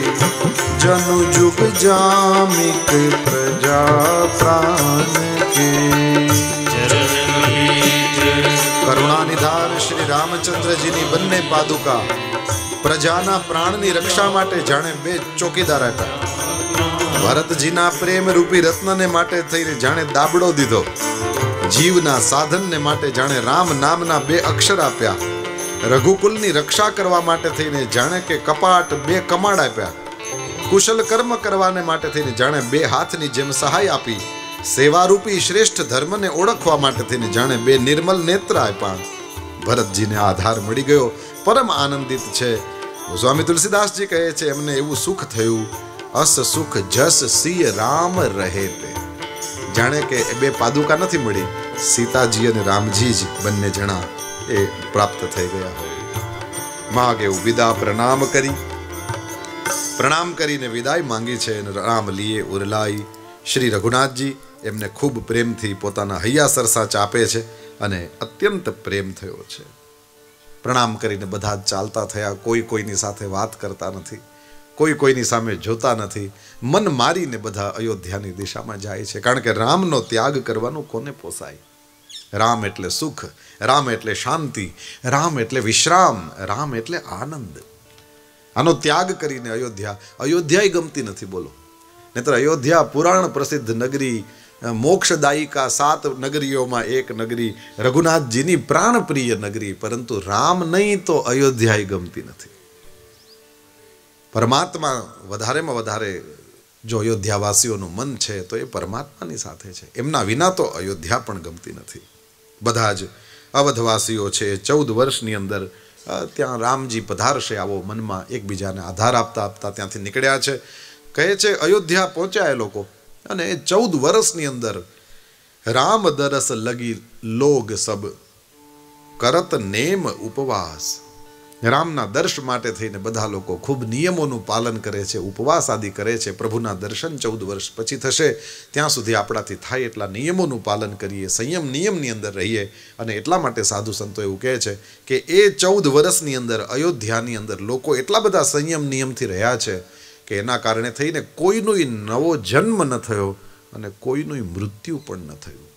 जनु जुग जामिक प्रजा प्राण के, करुणा निधान श्री रामचंद्रजीની બંને પાદુકા પ્રજાના પ્રાણની રક્ષા માટે જાણે બે ચોકીદાર હતા. ભરતજીના પ્રેમ રૂપી રત્નને માટે થઈને જાણે દાબડો દીધો, જીવના સાધનને માટે જાણે રામ નામના બે અક્ષર આપ્યા, રઘુકુલની રક્ષા કરવા માટે થઈને જાણે કે કપાટ બે કમાડ આપ્યા, કુશલ કર્મ કરવાને માટે થઈને જાણે બે હાથની જેમ સહાય આપી, સેવારૂપી શ્રેષ્ઠ ધર્મને ઓળખવા માટે થઈને જાણે બે નિર્મલ નેત્ર આપ્યા. ભરતજીને આધાર મળી ગયો, પરમ આનંદિત છે. સ્વામી તુલસીદાસજી કહે છે, એમને એવું સુખ થયું, અસ સુખ જસ સિય રામ રહેતે, જાણે કે બે પાદુકા નથી મળી, સીતાજી અને રામજી જ બંને જણા એ પ્રાપ્ત થઈ ગયા હોય. માગે વિદા પ્રણામ કરીને વિદાય માંગી છે અને રામ લીએ ઉરલાઈ. શ્રી રઘુનાથજી એમને ખૂબ પ્રેમથી પોતાના હૈયા સરસા ચાપે છે અને અત્યંત પ્રેમ થયો છે. પ્રણામ કરીને બધા જ ચાલતા થયા. કોઈ કોઈની સાથે વાત કરતા નથી, કોઈ કોઈની સામે જોતા નથી. મન મારીને બધા અયોધ્યાની દિશામાં જાય છે, કારણ કે રામનો ત્યાગ કરવાનું કોને પોસાય. રામ એટલે સુખ, રામ એટલે શાંતિ, રામ એટલે વિશ્રામ, રામ એટલે આનંદ. આનો ત્યાગ કરીને અયોધ્યા ગમતી નથી, બોલો. નહીતર અયોધ્યા પુરાણ પ્રસિદ્ધ નગરી, મોક્ષદાયિકા 7 નગરીઓમાં એક નગરી, રઘુનાથજીની પ્રાણપ્રિય નગરી, પરંતુ રામ નહીં તો અયોધ્યા ગમતી નથી. પરમાત્મા વધારેમાં વધારે જો અયોધ્યાવાસીઓનું મન છે તો એ પરમાત્માની સાથે છે. એમના વિના તો અયોધ્યા પણ ગમતી નથી. બધા જ અવધવાસીઓ છે 14 વર્ષની અંદર ત્યાં રામજી પધારશે આવો મનમાં એકબીજાને આધાર આપતા આપતા ત્યાંથી નીકળ્યા છે. કહે છે અયોધ્યા પહોંચ્યા એ લોકો, અને 14 વર્ષની અંદર રામ દરસ લગી લોગ સબ કરત નેમ ઉપવાસ. રામના દર્શ માટે થઈને બધા લોકો ખૂબ નિયમોનું પાલન કરે છે, ઉપવાસ આદિ કરે છે. પ્રભુના દર્શન 14 વર્ષ પછી થશે, ત્યાં સુધી આપણાથી થાય એટલા નિયમોનું પાલન કરીએ, સંયમ નિયમની અંદર રહીએ. અને એટલા માટે સાધુ સંતો એવું કહે છે કે એ 14 વર્ષની અંદર અયોધ્યાની અંદર લોકો એટલા બધા સંયમ નિયમથી રહ્યા છે કે એના કારણે થઈને કોઈનો નવો જન્મ ન થયો અને કોઈનું મૃત્યુ પણ ન થયું.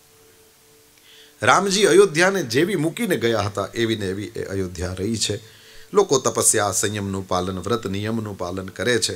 રામજી અયોધ્યાને જેવી મૂકીને ગયા હતા એવી ને એવી એ અયોધ્યા રહી છે. લોકો તપસ્યા, સંયમનું પાલન, વ્રત નિયમનું પાલન કરે છે.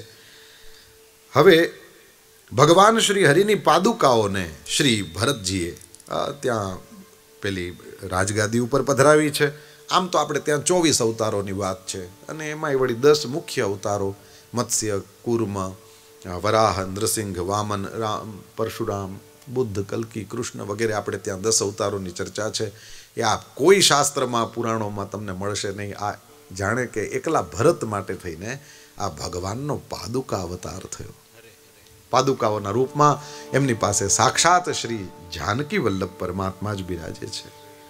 હવે ભગવાન શ્રી હરિની પાદુકાઓને શ્રી ભરતજીએ ત્યાં પેલી રાજગાદી ઉપર પધરાવી છે. આમ તો આપણે ત્યાં 24 અવતારોની વાત છે, અને એમાંય વળી 10 મુખ્ય અવતારો, મત્સ્ય, કૂર્મ, વરાહ, નૃસિંહ, વામન, રામ, પરશુરામ, બુદ્ધ, કલ્કી, કૃષ્ણ વગેરે આપણે ત્યાં 10 અવતારોની ચર્ચા છે. એ આ કોઈ શાસ્ત્રમાં, પુરાણોમાં તમને મળશે નહીં. આ જાણે કે એકલા ભરત માટે થઈને આ ભગવાનનો પાદુકા અવતાર થયો. પાદુકાઓના રૂપમાં એમની પાસે સાક્ષાત શ્રી જાનકી વલ્લભ પરમાત્મા જ બિરાજે છે.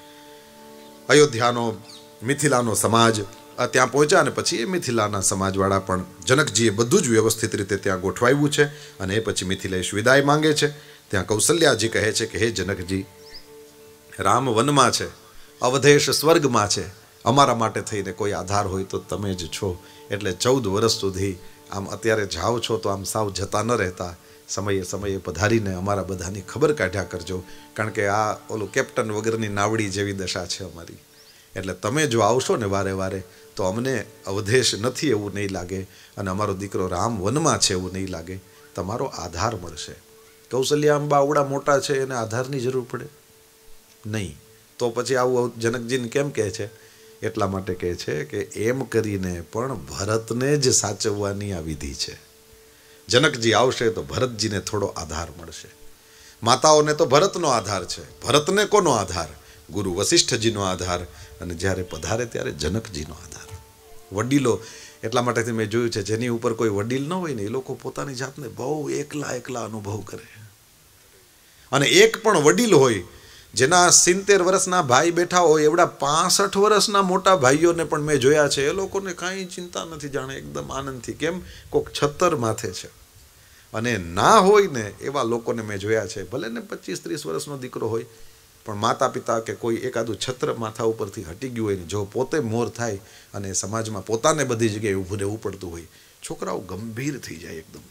અયોધ્યાનો મિથિલાનો સમાજ ત્યાં પહોંચ્યા, અને પછી એ મિથિલાના સમાજવાળા પણ જનકજીએ બધું જ વ્યવસ્થિત રીતે ત્યાં ગોઠવાયું છે. અને એ પછી મિથિલેશ વિદાય માંગે છે. ત્યાં કૌશલ્યાજી કહે છે કે હે જનકજી, રામ વનમાં છે, અવધેશ સ્વર્ગમાં છે, અમારા માટે થઈને કોઈ આધાર હોય તો તમે જ છો. એટલે 14 વર્ષ સુધી આમ અત્યારે જાઓ છો તો આમ સાવ જતા ન રહેતા, સમયે સમયે પધારીને અમારા બધાની ખબર કાઢ્યા કરજો, કારણ કે આ ઓલું કેપ્ટન વગરની નાવડી જેવી દશા છે અમારી. એટલે તમે જો આવશો ને વારે વારે તો અમને અવધેશ નથી એવું નહીં લાગે, અને અમારો દીકરો રામ વનમાં છે એવું નહીં લાગે. તમારો આધાર મળશે. કૌશલ્યા અંબા આવડા મોટા છે, એને આધારની જરૂર પડે નહીં. તો પછી આવું જનકજીને કેમ કહે છે? એટલા માટે કહે છે કે એમ કરીને પણ ભરતને જ સાચવવાની આ વિધિ છે. જનકજી આવશે તો ભરતજીને થોડો આધાર મળશે. માતાઓને તો ભરતનો આધાર છે, ભરતને કોનો આધાર? ગુરુ વશિષ્ઠજીનો આધાર. અને જ્યારે પધારે ત્યારે જનકજીનો આધાર. વડીલો, એટલા માટેથી મેં જોયું છે જેની ઉપર કોઈ વડીલ ન હોય ને એ લોકો પોતાની જાતને બહુ એકલા અનુભવ કરે. અને એક પણ વડીલ હોય જેના 70 વર્ષના ભાઈ બેઠા હોય, એવડા 65 વર્ષના મોટા ભાઈઓને પણ મેં જોયા છે. એ લોકોને કાંઈ ચિંતા નથી, જાણે એકદમ આનંદથી, કેમ કોક 76 માથે છે. અને ના હોય ને એવા લોકોને મેં જોયા છે, ભલે ને 25-30 વર્ષનો દીકરો હોય, પણ માતા પિતા કે કોઈ એકાદું છત્ર માથા ઉપરથી હટી ગયું હોય ને જો પોતે મોર થાય અને સમાજમાં પોતાને બધી જગ્યાએ ઊભું રહેવું પડતું હોય, છોકરાઓ ગંભીર થઈ જાય એકદમ.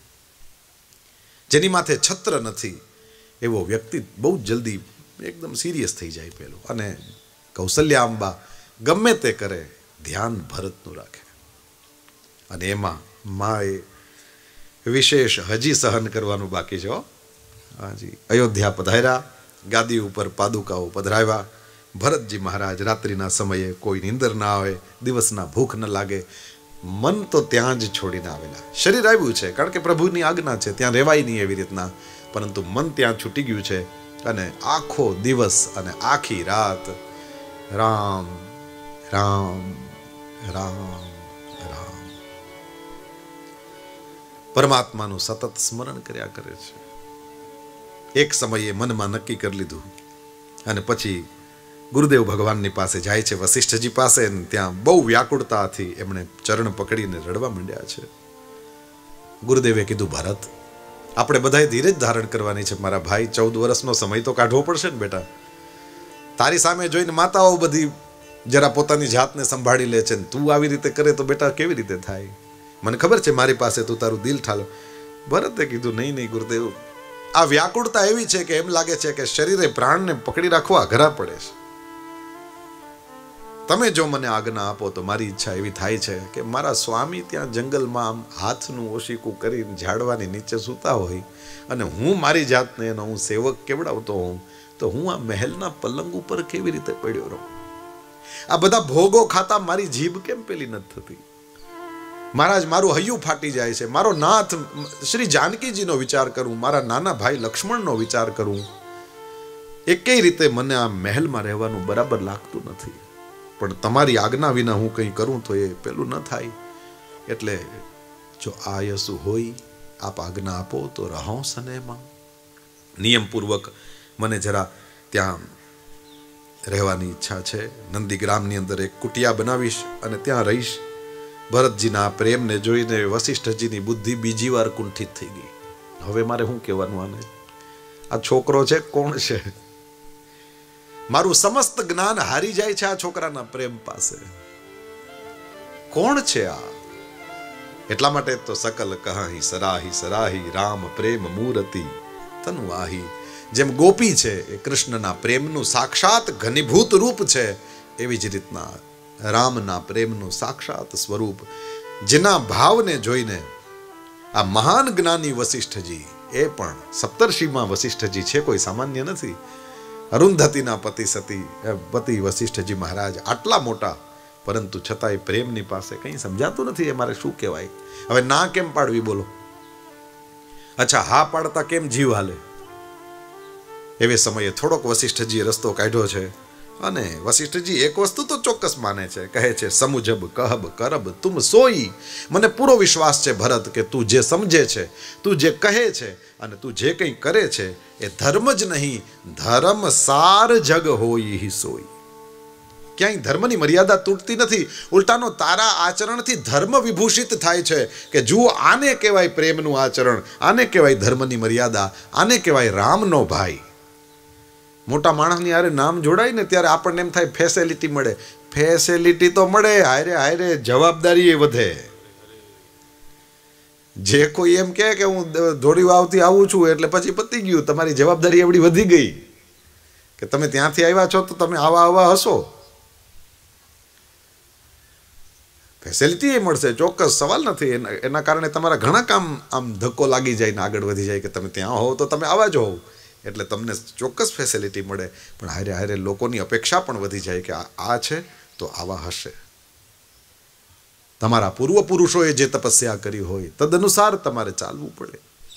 જેની માથે છત્ર નથી એવો વ્યક્તિ બહુ જલ્દી એકદમ સિરિયસ થઈ જાય પેલો. અને કૌશલ્યા અંબા ગમે તે કરે ધ્યાન ભરતનું રાખે. અને એમાં માએ વિશેષ હજી સહન કરવાનું બાકી છે. હાજી, અયોધ્યા પધાર્યા, ગાદી ઉપર પાદુકાઓ પધરાવ્યા. ભરતજી મહારાજ રાત્રિના સમયે કોઈ નીંદર ના આવે, દિવસના ભૂખ ન લાગે, મન તો ત્યાં જ છોડીને આવેલા. શરીર આવ્યું છે કારણ કે પ્રભુની આજ્ઞા છે, ત્યાં રહેવાય નહીં એવી રીતના, પરંતુ મન ત્યાં છૂટી ગયું છે. અને આખો દિવસ અને આખી રાત રામ રામ રામ રામ પરમાત્માનું સતત સ્મરણ કર્યા કરે છે. એક સમયે મનમાં નક્કી કરી લીધું અને પછી ગુરુદેવ ભગવાનની પાસે જાય છે, વશિષ્ઠજી પાસે. ત્યાં બહુ વ્યાકુળતાથી એમણે ચરણ પકડીને રડવા માંડ્યા છે. ગુરુદેવે કીધું, ભરત, આપણે બધાએ ધીરજ ધારણ કરવાની છે મારા ભાઈ. 14 વર્ષનો સમય તો કાઢવો પડશે ને બેટા. તારી સામે જોઈને માતાઓ બધી જરા પોતાની જાતને સંભાળી લે છે, તું આવી રીતે કરે તો બેટા કેવી રીતે થાય? મને ખબર છે મારી પાસે તું તારું દિલ ઠાલો. ભરતે કીધું, નહીં ગુરુદેવ, આ વ્યાકુળતા એવી છે કે એમ લાગે છે કે શરીરે પ્રાણને પકડી રાખવા અઘરા પડે છે. તમે જો મને આજ્ઞા આપો તો મારી ઈચ્છા એવી થાય છે કે મારા સ્વામી ત્યાં જંગલમાં આમ હાથનું ઓશીકું કરીને ઝાડવાની નીચે સૂતા હોય અને હું મારી જાતને એનો હું સેવક કેવડાવતો હોઉં, તો હું આ મહેલના પલંગ ઉપર કેવી રીતે પડ્યો રહું? આ બધા ભોગો ખાતા મારી જીભ કેમ પેલી નથી થતી? મહારાજ, મારું હૈયું ફાટી જાય છે. મારો નાથ શ્રી જાનકીજીનો વિચાર કરું, મારા નાના ભાઈ લક્ષ્મણનો વિચાર કરું, એકેય રીતે મને આ મહેલમાં રહેવાનું બરાબર લાગતું નથી. પણ તમારી આજ્ઞા વિના હું કંઈ કરું તો એ પેલું ન થાય. એટલે જો આયસુ હોય, આપ આજ્ઞા આપો તો રહો સનેમાં. નિયમપૂર્વક મને જરા ત્યાં રહેવાની ઈચ્છા છે. નંદીગ્રામની અંદર એક કુટિયા બનાવીશ અને ત્યાં રહીશ. ભરતજીના પ્રેમને જોઈને વશિષ્ઠજીની બુદ્ધિ બીજી વાર કુંઠિત થઈ ગઈ. હવે મારે શું કહેવાનું આને? આ છોકરો છે કોણ છે? મારું સમસ્ત જ્ઞાન હારી જાય છે આ છોકરાના પ્રેમ પાસે. કોણ છે આ? એટલા માટે તો સકલ કહાહી સરાહી સરાહી રામ પ્રેમ મૂર્તિ તનુ આહી. જેમ ગોપી છે એ કૃષ્ણના પ્રેમનું સાક્ષાત ઘનીભૂત રૂપ છે, એવી જ રીતના રામના પ્રેમનું સાક્ષાત સ્વરૂપ, જેના ભાવને જોઈને આ મહાન જ્ઞાની વશિષ્ઠજી, એ પણ સપ્તર્ષિમાં વશિષ્ઠજી છે, કોઈ સામાન્ય નથી. અરુંધતીના પતિ વશિષ્ઠજી મહારાજ આટલા મોટા, પરંતુ છતાંય પ્રેમની પાસે કંઈ સમજાતું નથી. એ મારે શું કહેવાય? હવે ના કેમ પાડવી બોલો? અચ્છા, હા પાડતા કેમ જીવ હાલે? એવે સમયે થોડોક વશિષ્ઠજીએ રસ્તો કાઢ્યો છે. અને વશિષ્ઠજી એક વસ્તુ તો ચોક્કસ માને છે, કહે છે સમુજબ કહબ કરબ તુમ સોઈ. મને પૂરો વિશ્વાસ છે ભરત કે તું જે સમજે છે, તું જે કહે છે અને તું જે કંઈ કરે છે એ ધર્મ જ નહીં, ધર્મ સાર જગ હોય હિ સોઈ. ક્યાંય ધર્મની મર્યાદા તૂટતી નથી, ઉલટાનો તારા આચરણથી ધર્મ વિભૂષિત થાય છે. કે જુઓ, આને કહેવાય પ્રેમનું આચરણ, આને કહેવાય ધર્મની મર્યાદા, આને કહેવાય રામનો ભાઈ. મોટા માણસની હારે નામ જોડાય ને ત્યારે આપણને એમ થાય ફેસિલિટી મળે. ફેસિલિટી તો મળે, હારે હારે જવાબદારી એ વધે. જે કોઈ એમ કહે કે હું ધોળી વાવથી આવું છું એટલે પછી પતી ગયું, તમારી જવાબદારી એવડી વધી ગઈ કે તમે ત્યાંથી આવ્યા છો તો તમે આવા હશો. ફેસિલિટી એ મળશે, ચોક્કસ, સવાલ નથી. એના કારણે તમારા ઘણા કામ આમ ધક્કો લાગી જાય ને આગળ વધી જાય કે તમે ત્યાં હોવ તો તમે આવા જ હોવ, એટલે તમને ચોક્કસ ફેસિલિટી મળે. પણ હારે હારે લોકોની અપેક્ષા પણ વધી જાય કે આ છે તો આવા હશે. તમારા પૂર્વપુરુષોએ જે તપસ્યા કરી હોય તદનુસાર તમારે ચાલવું પડે.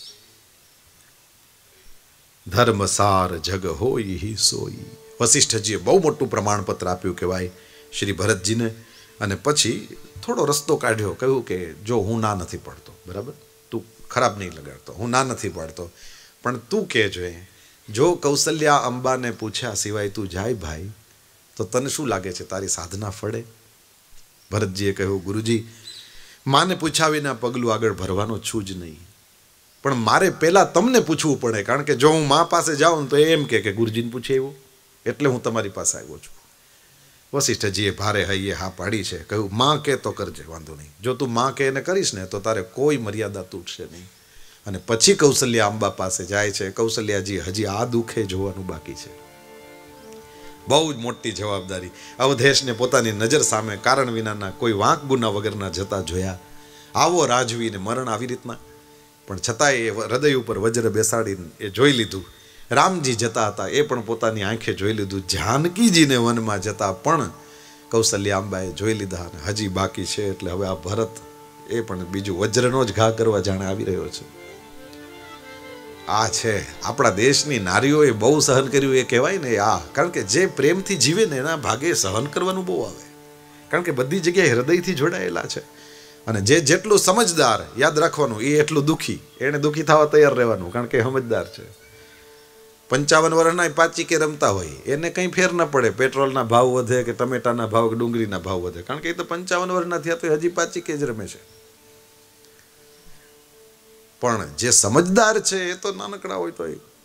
ધર્મસાર જગ હોય હિ સોઈ. વશિષ્ઠજીએ બહુ મોટું પ્રમાણપત્ર આપ્યું કહેવાય શ્રી ભરતજીને. અને પછી થોડો રસ્તો કાઢ્યો, કહ્યું કે જો હું ના નથી પાડતો, બરાબર, તું ખરાબ નહીં લગાડતો, હું ના નથી પાડતો, પણ તું કહેજો જો કૌશલ્યા અંબાને પૂછ્યા સિવાય તું જાય ભાઈ તો તને શું લાગે છે તારી સાધના ફળે? ભરતજીએ કહ્યું, ગુરુજી, માને પૂછ્યા વિના પગલું આગળ ભરવાનો છું જ નહીં, પણ મારે પહેલાં તમને પૂછવું પડે, કારણ કે જો હું મા પાસે જાઉં તો એમ કે ગુરુજીને પૂછે એવું, એટલે હું તમારી પાસે આવ્યો છું. વશિષ્ઠજીએ ભારે હૈયે હા પાડી છે. કહ્યું, માં કે તો કરજે, વાંધો નહીં. જો તું માં કે એને કરીશ ને તો તારે કોઈ મર્યાદા તૂટશે નહીં. અને પછી કૌશલ્યા અંબા પાસે જાય છે. કૌશલ્યાજી હજી આ દુઃખે જોવાનું બાકી છે. બહુ જ મોટી જવાબદારી. અવધેશને પોતાની નજર સામે કારણ વિનાના કોઈ વાંક ગુના વગરના જતા જોયા. આવો રાજવીને મરણ આવી રીતના, પણ છતાંય એ હૃદય ઉપર વજ્ર બેસાડીને એ જોઈ લીધું. રામજી જતા હતા એ પણ પોતાની આંખે જોઈ લીધું. જાનકીજીને વનમાં જતા પણ કૌશલ્યા અંબાએ જોઈ લીધા. અને હજી બાકી છે. એટલે હવે આ ભરત એ પણ બીજું વજ્રનો જ ઘા કરવા જાણે આવી રહ્યો છે. આ છે આપણા દેશની નારીઓએ બહુ સહન કર્યું એ કહેવાય ને. આ કારણ કે જે પ્રેમથી જીવે ને એના ભાગે સહન કરવાનું બહુ આવે, કારણ કે બધી જગ્યાએ હૃદયથી જોડાયેલા છે. અને જે જેટલું સમજદાર, યાદ રાખવાનું, એ એટલું દુઃખી. એને દુઃખી થવા તૈયાર રહેવાનું, કારણ કે સમજદાર છે. 55 વર્ષના પાચીકે રમતા હોય એને કંઈ ફેર ન પડે પેટ્રોલના ભાવ વધે કે ટમેટાના ભાવ કે ડુંગળીના ભાવ વધે, કારણ કે એ તો 55 વર્ષના થયા તો હજી પાચીકે જ રમે છે. પણ જે સમજદાર છે એ તો નાનકડા હોય તો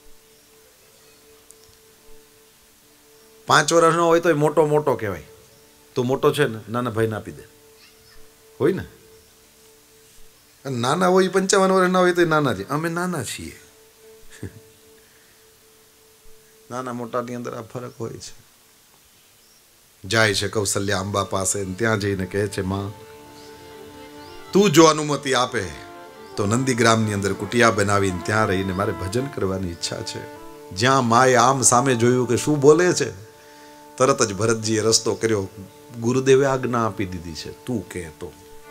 5 વર્ષનો હોય તો મોટો મોટો કહેવાય. તું મોટો છે ને, નાના ભાઈને આપી દે, હોય ને. નાના હોય 55 વર્ષના હોય તો નાના છે. અમે નાના છીએ. નાના મોટાની અંદર આ ફરક હોય છે. જાય છે કૌશલ્યા અંબા પાસે, ત્યાં જઈને કહે છે, માં તું જો અનુમતિ આપે તો નંદીગ્રામની અંદર કુટિયા બનાવીને ત્યાં રહીને મારે ભજન કરવાની ઈચ્છા છે. જ્યાં માએ આમ સામે જોયું કે શું બોલે છે, તરત જ ભરતજીએ રસ્તો કર્યો. ગુરુદેવે આજ્ઞા આપી દીધી છે, તું કહે તો.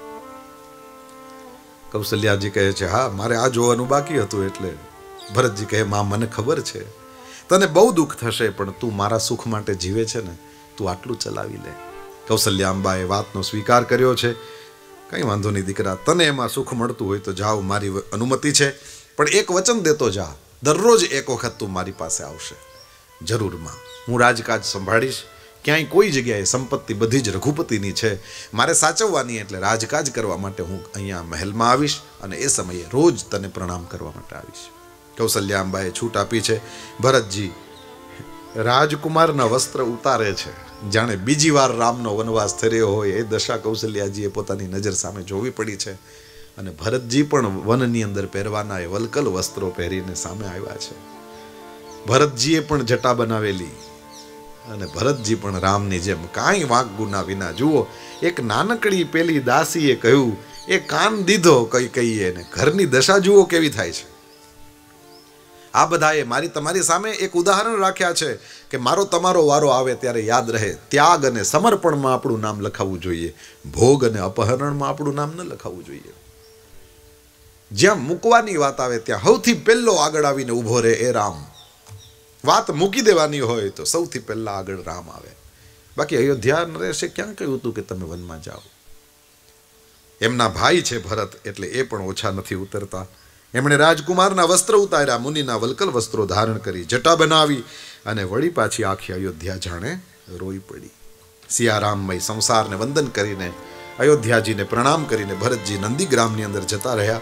કૌશલ્યાજી કહે છે, હા મારે આ જોવાનું બાકી હતું. એટલે ભરતજી કહે, માં મને ખબર છે તને બહુ દુઃખ થશે, પણ તું મારા સુખ માટે જીવે છે ને, તું આટલું ચલાવી લે. કૌશલ્યા અંબાએ વાતનો સ્વીકાર કર્યો છે. કંઈ વાંધો નહીં દીકરા, તને એમાં સુખ મળતું હોય તો જાઓ, મારી અનુમતિ છે, પણ એક વચન દેતો જા, દરરોજ એક વખત તું મારી પાસે આવશે. જરૂરમાં હું રાજકાજ સંભાળીશ. ક્યાંય કોઈ જગ્યાએ સંપત્તિ બધી જ રઘુપતિની છે, મારે સાચવવાની, એટલે રાજકાજ કરવા માટે હું અહીંયા મહેલમાં આવીશ અને એ સમયે રોજ તને પ્રણામ કરવા માટે આવીશ. કૌશલ્યા અંબાએ છૂટ આપી છે. ભરતજી રાજકુમારના વસ્ત્ર ઉતારે છે, જાણે બીજી વાર રામનો વનવાસ થયો હોય એ દશા કૌશલ્યાજીએ પોતાની નજર સામે જોવી પડી છે. અને ભરતજી પણ વનની અંદર પહેરવાના એ વલકલ વસ્ત્રો પહેરીને સામે આવ્યા છે. ભરતજીએ પણ જટા બનાવેલી અને ભરતજી પણ રામની જેમ કાંઈ વાંક ગુના વિના. જુઓ, એક નાનકડી પેલી દાસીએ કહ્યું, એ કાન દીધો કઈ કહીએ ને ઘરની દશા જુઓ કેવી થાય છે. આ બધાએ મારી તમારી સામે એક ઉદાહરણ રાખ્યા છે કે મારો તમારો વારો આવે ત્યારે યાદ રહે, ત્યાગ અને સમર્પણમાં આપણું નામ લખાવવું જોઈએ, ભોગ અને અપહરણમાં આપણું નામ ન લખાવવું જોઈએ. જ્યાં મૂકવાની વાત આવે ત્યાં સૌથી પહેલો આગળ આવીને ઊભો રહે એ રામ. વાત મૂકી દેવાની હોય તો સૌથી પહેલા આગળ રામ આવે. બાકી અયોધ્યા નરેશે ક્યાં કહ્યું હતું કે તમે વનમાં જાઓ? એમના ભાઈ છે ભરત, એટલે એ પણ ઓછા નથી ઉતરતા. એમણે રાજકુમારના વસ્ત્ર ઉતાર્યા, મુનિના વલકલ વસ્ત્રો ધારણ કરી, જટા બનાવી અને વળી પાછી આખી અયોધ્યા જાણે રોઈ પડી. સિયારામમય સંસારને વંદન કરીને, અયોધ્યાજીને પ્રણામ કરીને ભરતજી નંદીગ્રામની અંદર જતા રહ્યા.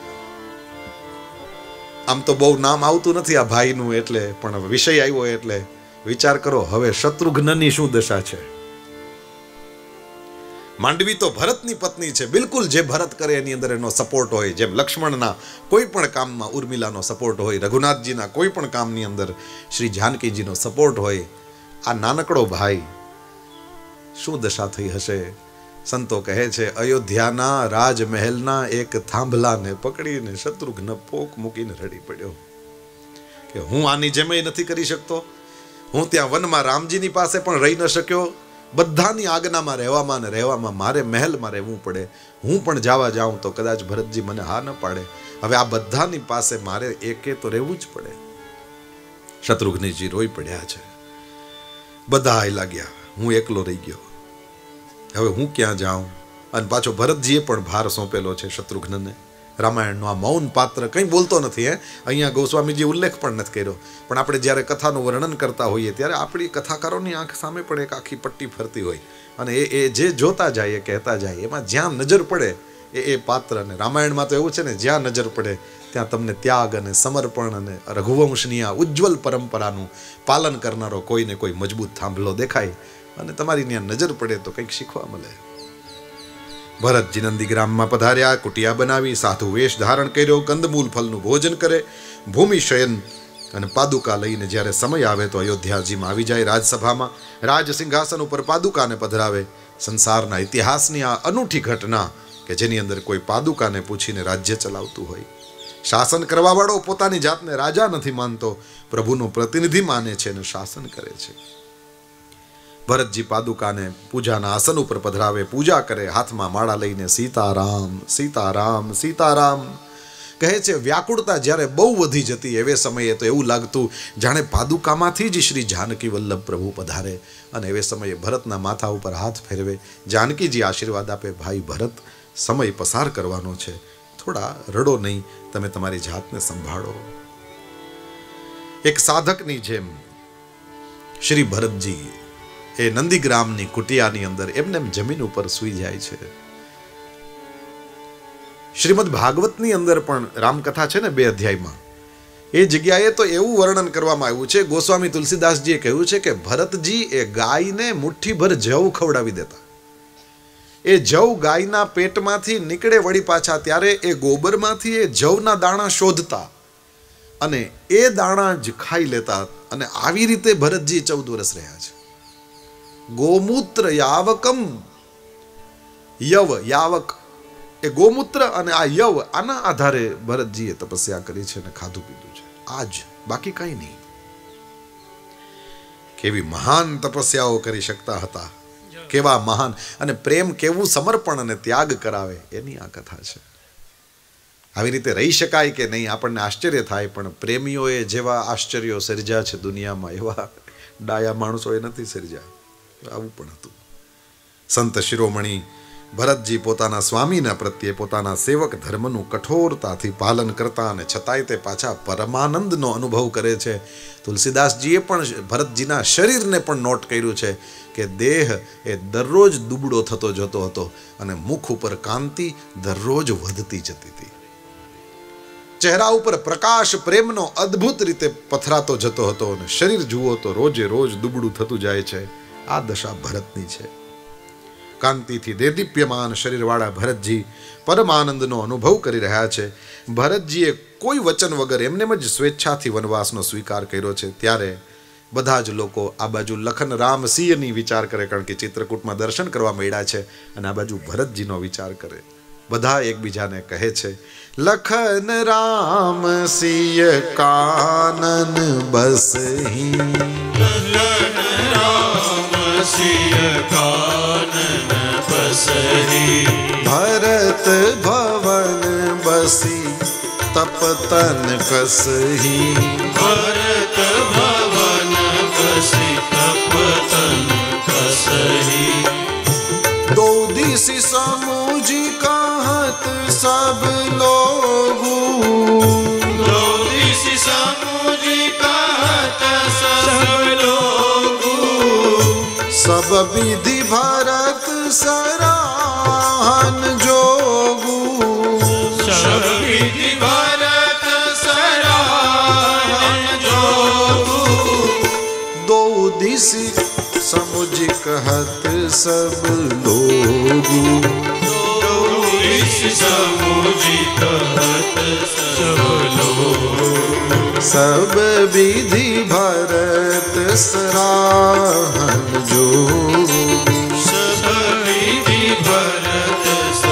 આમ તો બહુ નામ આવતું નથી આ ભાઈનું, એટલે પણ વિષય આવ્યો એટલે વિચાર કરો. હવે શત્રુઘ્નની શું દશા છે? માંડવી તો ભરતની પત્ની છે, બિલકુલ જે ભરત કરે એની અંદર એનો સપોર્ટ હોય. જેમ લક્ષ્મણના કોઈ પણ કામમાં ઉર્મિલાનો સપોર્ટ હોય, રઘુનાથજીના કોઈ પણ કામની અંદર શ્રી જાનકીજીનો સપોર્ટ હોય. આ નાનકડો ભાઈ શું દશા થઈ હશે? સંતો કહે છે, અયોધ્યાના રાજમહેલના એક થાંભલાને પકડીને શત્રુઘ્ન પોક મૂકીને રડી પડ્યો કે હું આની જેમય નથી કરી શકતો. હું ત્યાં વનમાં રામજીની પાસે પણ રહી ન શક્યો. બધાની આજ્ઞામાં રહેવામાં મારે મહેલમાં રહેવું પડે. હું પણ જવા જાઉં તો કદાચ ભરતજી મને હા ન પાડે. હવે આ બધાની પાસે મારે એકે તો રહેવું જ પડે. શત્રુઘ્નજી રોઈ પડ્યા છે. બધા લાગ્યા, હું એકલો રહી ગયો. હવે હું ક્યાં જાઉં? અને પાછો ભરતજીએ પણ ભાર સોંપેલો છે શત્રુઘ્નને. રામાયણનો આ મૌન પાત્ર કંઈ બોલતો નથી. અહીંયા ગોસ્વામીજી ઉલ્લેખ પણ નથી કર્યો, પણ આપણે જ્યારે કથાનું વર્ણન કરતા હોઈએ ત્યારે આપણી કથાકારોની આંખ સામે પણ એક આખી પટ્ટી ફરતી હોય અને એ જે જોતા જાય, એ કહેતા જાય, એમાં જ્યાં નજર પડે એ પાત્ર. અને રામાયણમાં તો એવું છે ને, જ્યાં નજર પડે ત્યાં તમને ત્યાગ અને સમર્પણ અને રઘુવંશની આ ઉજ્જવલ પરંપરાનું પાલન કરનારો કોઈને કોઈ મજબૂત થાંભલો દેખાય અને તમારી ત્યાં નજર પડે તો કંઈક શીખવા મળે. ભરતજી નંદીગ્રામમાં પધાર્યા, કુટિયા બનાવી, સાધુ વેશ ધારણ કર્યો, કંદમૂલ ફલનું ભોજન કરે, ભૂમિ શયન અને પાદુકા લઈને જ્યારે સમય આવે તો અયોધ્યાજીમાં આવી જાય. રાજસભામાં રાજ સિંહાસન ઉપર પાદુકાને પધરાવે. સંસારના ઇતિહાસની આ અનૂઠી ઘટના કે જેની અંદર કોઈ પાદુકાને પૂછીને રાજ્ય ચલાવતું હોય. શાસન કરવાવાળો પોતાની જાતને રાજા નથી માનતો, પ્રભુનો પ્રતિનિધિ માને છે અને શાસન કરે છે. ભરતજી પાદુકાને પૂજાના આસન ઉપર પધરાવે, પૂજા કરે, હાથમાં માળા લઈને સીતારામ સીતારામ સીતારામ કહે છે. વ્યાકુળતા જ્યારે બહુ વધી જતી એવે સમયે તો એવું લાગતું જાણે પાદુકામાંથી જ શ્રી જાનકી વલ્લભ પ્રભુ પધારે. અને એવે સમયે ભરતના માથા ઉપર હાથ ફેરવે. જાનકીજી આશીર્વાદ આપે, ભાઈ ભરત, સમય પસાર કરવાનો છે, થોડા રડો નહીં, તમે તમારી જાતને સંભાળો. એક સાધકની જેમ શ્રી ભરતજી એ નંદીગ્રામની કુટિયાની અંદર એમને જમીન ઉપર સૂઈ જાય છે. શ્રીમદ ભાગવતની અંદર પણ રામકથા છે ને 2 અધ્યાયમાં, એ જગ્યાએ તો એવું વર્ણન કરવામાં આવ્યું છે. ગોસ્વામી તુલસીદાસજીએ કહ્યું છે કે ભરતજી એ ગાયને મુઠ્ઠીભર જવ ખવડાવી દેતા. એ જવ ગાયના પેટમાંથી નીકળે વળી પાછા ત્યારે એ ગોબરમાંથી એ જવના દાણા શોધતા અને એ દાણા જ ખાઈ લેતા. અને આવી રીતે ભરતજી 14 વર્ષ રહ્યા છે. ગોમૂત્ર યાવકમ યવ યાવક એ ગોમૂત્ર અને આ યવ આના આધારે ભરતજીએ તપસ્યા કરી છે અને ખાધું પીધું છે. આજ બાકી કઈ નહીં. કેવી મહાન તપસ્યાઓ કરી શકતા હતા, કેવા મહાન, અને પ્રેમ કેવું સમર્પણ અને ત્યાગ કરાવે એની આ કથા છે. આવી રીતે રહી શકાય કે નહીં આપણને આશ્ચર્ય થાય, પણ પ્રેમીઓએ જેવા આશ્ચર્યો સર્જ્યા છે દુનિયામાં એવા ડાયા માણસોએ નથી સર્જ્યા. આવું પણ હતું. સંત શિરોમણી ભરતજી પોતાના સ્વામીના પ્રત્યે પોતાના સેવક ધર્મનું કઠોરતાથી પાલન કરતા અને છતાંય તે પાછા પરમાનંદનો અનુભવ કરે છે. તુલસીદાસજીએ પણ ભરતજીના શરીરને પણ નોટ કર્યું છે કે દેહ એ દરરોજ દુબળો થતો જતો હતો અને મુખ ઉપર કાંતિ દરરોજ વધતી જતી હતી. ચહેરા ઉપર પ્રકાશ પ્રેમનો અદ્ભુત રીતે પથરાતો જતો હતો અને શરીર જુઓ તો રોજે રોજ દુબળું થતું જાય છે. આ દશા ભરતની છે. કાંતિથી દેદીપ્યમાન શરીરવાળા ભરતજી પરમાનંદનો અનુભવ કરી રહ્યા છે. ભરતજીએ કોઈ વચન વગર એમને જ સ્વેચ્છાથી વનવાસનો સ્વીકાર કર્યો છે. ત્યારે બધા જ લોકો આ બાજુ લખન રામસિંહની વિચાર કરે, કારણ કે ચિત્રકૂટમાં દર્શન કરવા મળ્યા છે, અને આ બાજુ ભરતજીનો વિચાર કરે. બધા એકબીજાને કહે છે, લખન રામસિંહ કાનન બસહી, ભરત ભવન બસી તપતન કસહી, ભરત ભવન બસી તપતન કસહી. दो दिशि समूझी कहत सब लोगू, दो दिशि समूझी कहत सब लोगू, सब विधि भरत सराहन जोगू, सब विधि भरत सराहन जोगू. दो दिशि समुझ कहत सब लोगू, दो दिशि समूझी कहत सब लोगू, सब विधि भरत सराहन जोगू, सब विधि भरत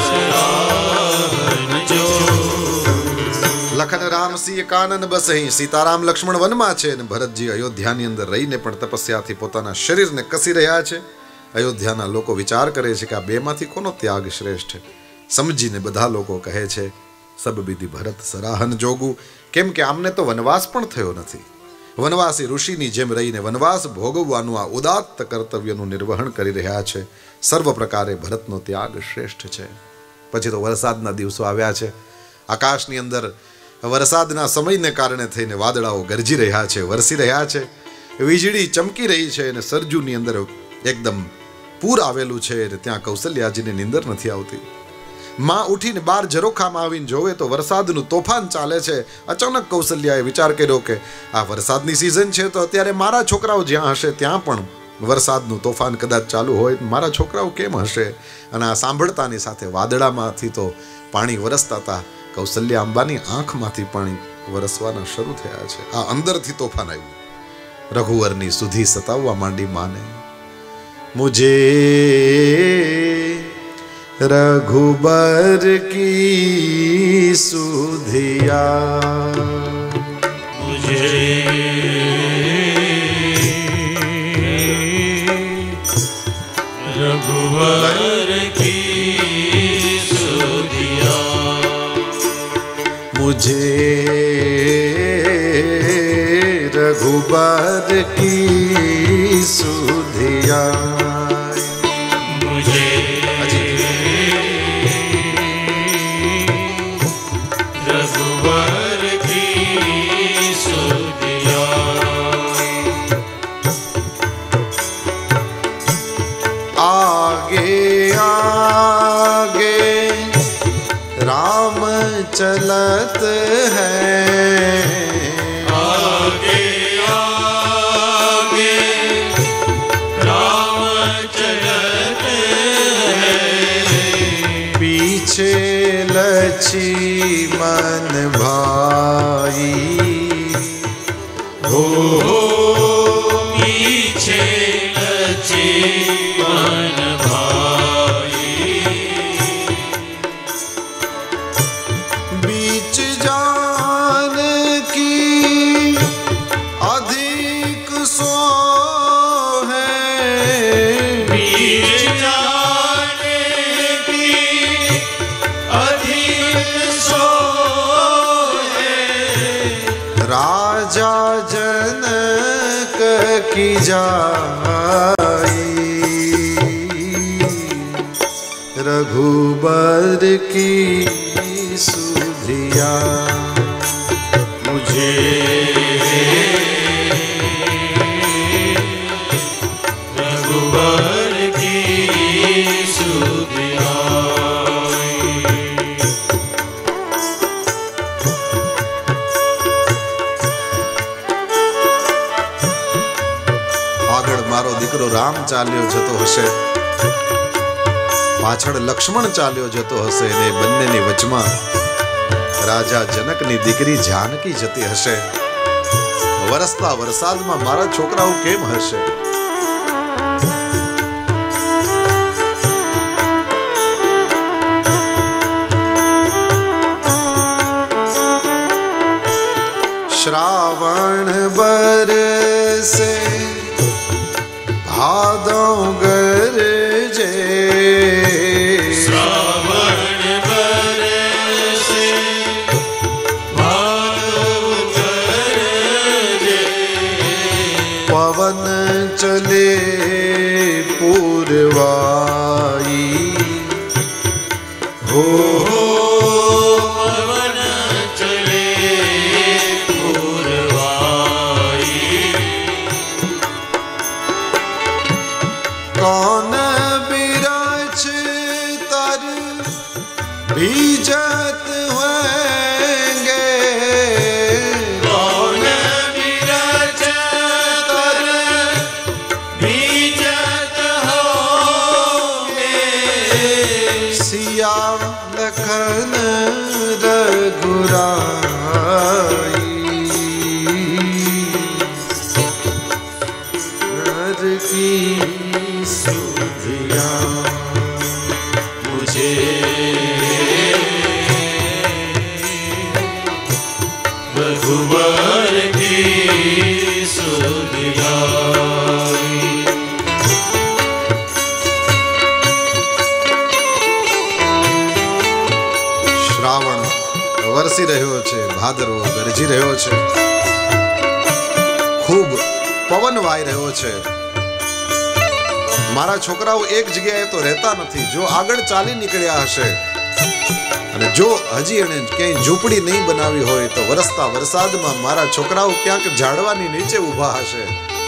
सराहन जोगू. લખન રામસિંહ કાનન બસહી. સીતારામ લક્ષ્મણ વનમાં છે અને ભરતજી અયોધ્યાની અંદર રહીને પણ તપસ્યાથી પોતાના શરીરને કસી રહ્યા છે. અયોધ્યાના લોકો વિચાર કરે છે કે આ બેમાંથી કોનો ત્યાગ શ્રેષ્ઠ. સમજીને બધા લોકો કહે છે સબ વિધિ ભરત સરાહન જોગું, કેમ કે આમને તો વનવાસ પણ થયો નથી. વનવાસી ઋષિની જેમ રહીને વનવાસ ભોગવવાનું આ ઉદાત્ત કર્તવ્યનું નિર્વહન કરી રહ્યા છે. સર્વ પ્રકારે ભરતનો ત્યાગ શ્રેષ્ઠ છે. પછી તો વરસાદના દિવસો આવ્યા છે. આકાશની અંદર વરસાદના સમયને કારણે થઈને વાદળાઓ ગરજી રહ્યા છે, વરસી રહ્યા છે, વીજળી ચમકી રહી છે અને સરજુની અંદર એકદમ પૂર આવેલું છે અને ત્યાં કૌશલ્યાજીને નીંદર નથી આવતી. માં ઉઠીને બહાર ઝરોખામાં આવીને જોવે તો વરસાદનું તોફાન ચાલે છે. અચાનક કૌશલ્યાએ વિચાર કર્યો કે આ વરસાદની સિઝન છે તો અત્યારે મારા છોકરાઓ જ્યાં હશે ત્યાં પણ વરસાદનું તોફાન કદાચ ચાલુ હોય, મારા છોકરાઓ કેમ હશે. અને આ સાંભળતાની સાથે વાદળામાંથી તો પાણી વરસતા હતા. કૌશલ્યા અંબાની આંખમાંથી પાણી વરસવાના શરૂ થયા છે. આ અંદરથી તોફાન આવ્યું. રઘુવરની સુધી સતાવવા માંડી માને. મુજે રઘુબર કી સુધિયા, मुझे रघुवर की सुधिया, मुझे रघुबर की सुधिया, मुझे रघुवर की सुधिया. आगे आगे राम चलत है, आगे आगे राम चलत है, पीछे लक्ष्मण भाई, हो पीछे लक्ष्मण राजा जनक की जाई, रघुबर की सुधिया। मुझे रघुबर की सुधिया। આગળ મારો દીકરો રામ ચાલ્યો જતો હશે, પાછળ લક્ષ્મણ ચાલ્યો જતો હશે, ને બંનેની વચમાં રાજા જનકની દીકરી જાનકી જતી હશે. વરસતા વરસાદમાં મારા છોકરાઓ કેમ હશે? श्रावण बरसे भादौ गरजे, श्रावण बरसे भादौ गरजे, पवन चले पूर्वाई, हो पवन चले पूर्वाई। कौन बिरछ तर बीजत होंगे, कौन बिरछ तर बीजत होंगे, सिया लखन रघुराई, नर की सुधिया। मुझे रघुबर की सुधिया। શ્રાવણ વરસી રહ્યો છે, ભાદરવો ગરજી રહ્યો છે, ખૂબ પવન વાઈ રહ્યો છે. મારા છોકરાઓ એક જગ્યાએ તો રહેતા નથી. જો આગળ ચાલી નીકળ્યા હશે અને જો હજી એને ક્યાંય ઝૂંપડી નહીં બનાવી હોય તો વરસતા વરસાદમાં મારા છોકરાઓ ક્યાંક ઝાડવાની નીચે ઊભા હશે.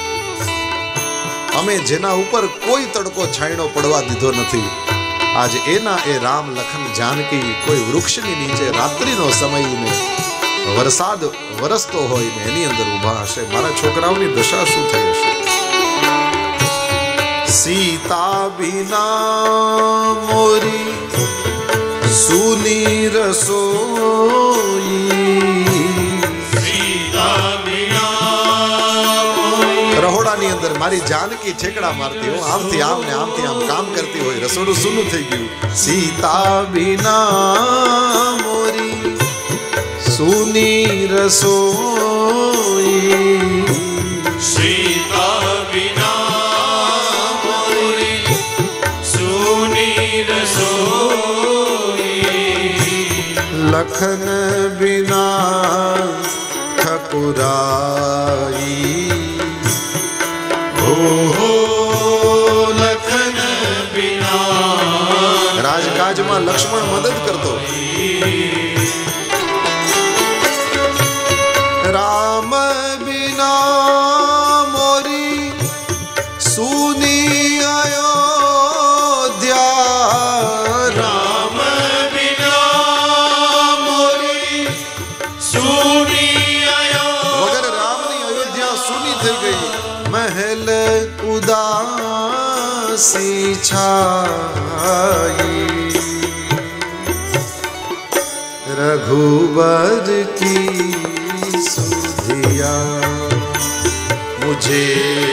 અમે જેના ઉપર કોઈ તડકો છાંયડો પડવા દીધો નથી, આજ એના એ રામ લખન જાનકી કોઈ વૃક્ષની નીચે રાત્રિનો સમય ને વરસાદ વરસતો હોય ને એની અંદર ઊભા હશે. મારા છોકરાઓની દશા શું થઈ હશે? सीता बिना मोरी सुनी रसोई, सीता बिना मोरी। रहोડાની અંદર મારી જાનકી ઠેકડા મારતી હો, આમથી આમ ને આમથી આમ કામ કરતી હોય, રસોડું સૂનું થઈ ગયું. सीता बिना मोरी सुनी रसोई, सीता बिना मोरी सुनी रसोई, लखन बिना ठकुराई, हो लखन बिना। રાજકાજમાં લક્ષ્મણ મદદ કરતો. राम बिना मोरी सुनी अयोध्या, राम बिना मोरी सुनी अयोध्या, वगर रामनी अयोध्या सुनी થઈ ગઈ. महल उदासी छाई, रघुबर की सुधिया. मुझे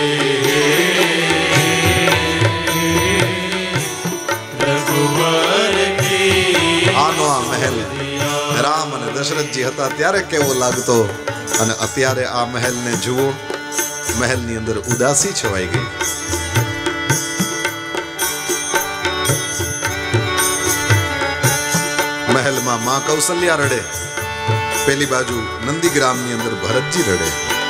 रघुबर की આનો આ મહેલ રામ અને દશરથજી હતા ત્યારે કેવો લાગતો, અને અત્યારે આ મહેલને જુઓ, મહેલની અંદર ઉદાસી છવાઈ ગઈ. મહેલમાં માં કૌશલ્યા રડે, પેલી બાજુ નંદીગ્રામની અંદર ભરતજી રડે.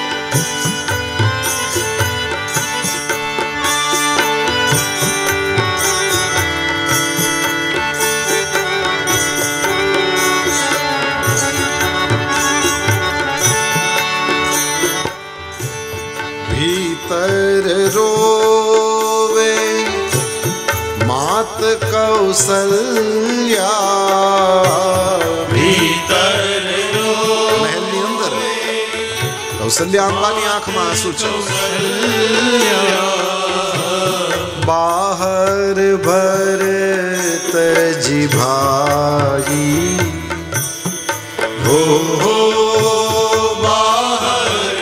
भीतर रोवे मात कौसल्या. ભીતર મહેલની અંદર કૌશલ્યા અંબાની આંખમાં આંસુ છે. બહાર ભરતજી ભાઈ હો હો બહાર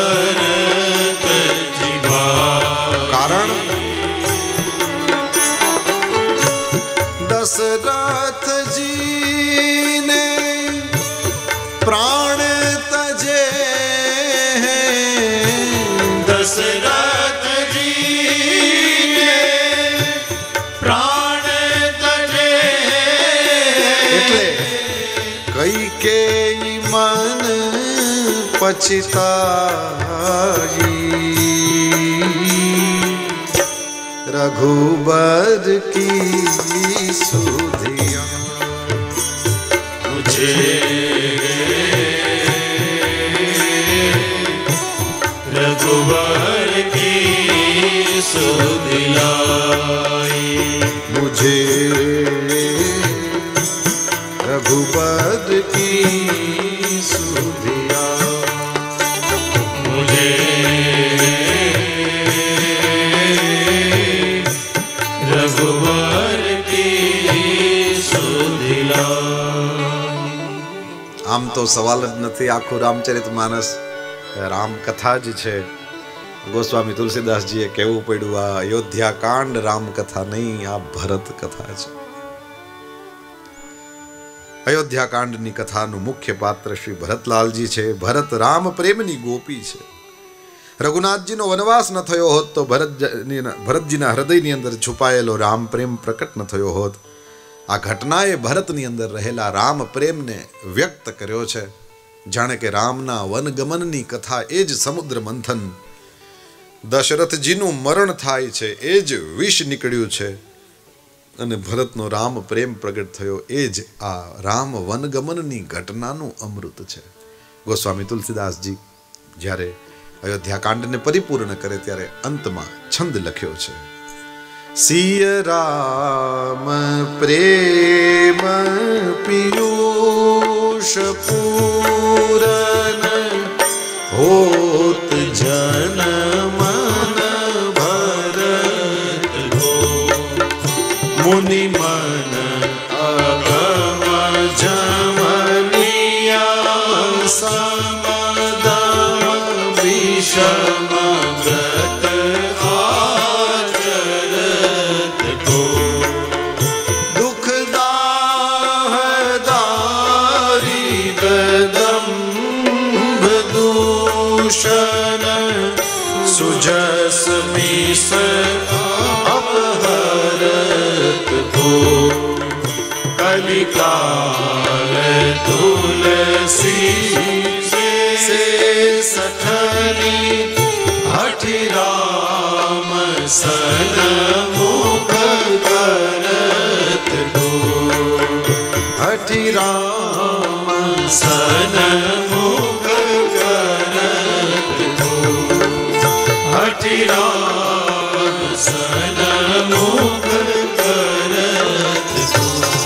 ભરતજી ભાઈ. કારણ દશરથજીને પ્રાણ તજે દશરથજીને પ્રાણ તજે. એટલે કઈ કે મન પછતાઈ રઘુબર કી સુધિયા. મુझे रघुवर की सुध लाई. मुझे रघुबर की सुधिया. मुझे रघुवर की सुध लाई. આમ તો સવાલ જ નથી. આખું રામચરિતમાનસ રામ કથા જ છે. ગોસ્વામી તુલસીદાસજીએ કહેવું પડ્યું આ અયોધ્યા કાંડ રામ કથા નહીં, આ ભરત કથા છે. અયોધ્યા કાંડની કથાનું મુખ્ય પાત્ર શ્રી ભરતલાલજી છે. ભરત રામ પ્રેમની ગોપી છે. રઘુનાથજીનો વનવાસ ન થયો હોત તો ભરતજીના હૃદયની અંદર છુપાયેલો રામ પ્રેમ પ્રકટ ન થયો હોત. આ ઘટનાએ ભરતની અંદર રહેલા રામ પ્રેમને વ્યક્ત કર્યો છે. જાણે કે રામના વનગમનની કથા એ જ સમુદ્ર મંથન. દશરથજીનું મરણ થાય છે એ જ વિષ નીકળ્યું છે અને ભરતનો રામ પ્રેમ પ્રગટ થયો એ જ આ રામ વનગમનની ઘટનાનું અમૃત છે. ગોસ્વામી તુલસીદાસજી જ્યારે અયોધ્યા કાંડને પરિપૂર્ણ કરે ત્યારે અંતમાં છંદ લખ્યો છે. સિય રામ પ્રેમ પિયુષ પૂરન હોત જન મન ભરત ગો. મુનિ મન અગમ જમનિયા સમદમ વિષમ વ્રત આચરત ગો. દુઃખદાહદારી દદંભ દૂષણ સુજસ મિસ अपहरत को. कलिकाल तुलसी से सठनी हठि राम सन्मुख करत को. हठि राम सन्मुख करत को. हठि राम सन्मुख करत को.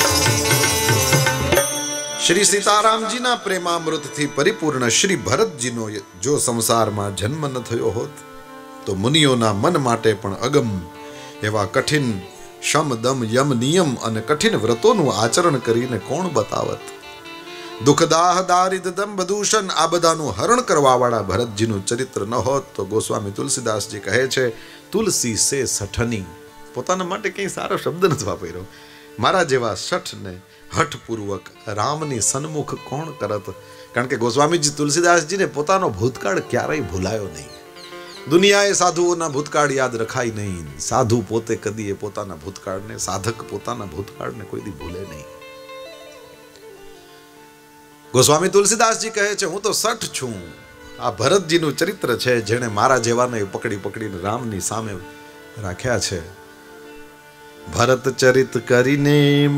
શ્રી સીતારામજીના પ્રેમામૃતથી પરિપૂર્ણ શ્રી ભરતજીનો જો સંસારમાં જન્મ ન થયો હોત તો મુનિઓના મન માટે પણ અગમ એવા કઠિન શમ દમ યમ નિયમ અને કઠિન વ્રતોનું આચરણ કરીને કોણ બતાવત. દુઃખદાહ દારિદ દંભ દૂષણ આ બધાનું હરણ કરવાવાળા ભરતજીનું ચરિત્ર ન હોત તો ગોસ્વામી તુલસીદાસજી કહે છે તુલસી સે સઠની. પોતાના માટે કંઈ સારો શબ્દ નથી વાપર્યો. મારા જેવા શઠને હઠપૂર્વક રામની સન્મુખ કોણ કરત. કારણ કે ગોસ્વામીજી તુલસીદાસજીને પોતાનો ભૂતકાળ ક્યારેય ભૂલાયો નહીં. દુનિયાએ સાધુઓના ભૂતકાળ યાદ રખાય નહીં. સાધુ પોતે કદીએ પોતાના ભૂતકાળને, સાધક પોતાના ભૂતકાળને કોઈ દી ભૂલે નહીં. ગોસ્વામી તુલસીદાસજી કહે છે, હું તો સઠ છું. આ ભરતજીનું ચરિત્ર છે, જેણે મારા જેવાને પકડી પકડીને રામની સામે રાખ્યા છે. ભરત ચરિત કરીને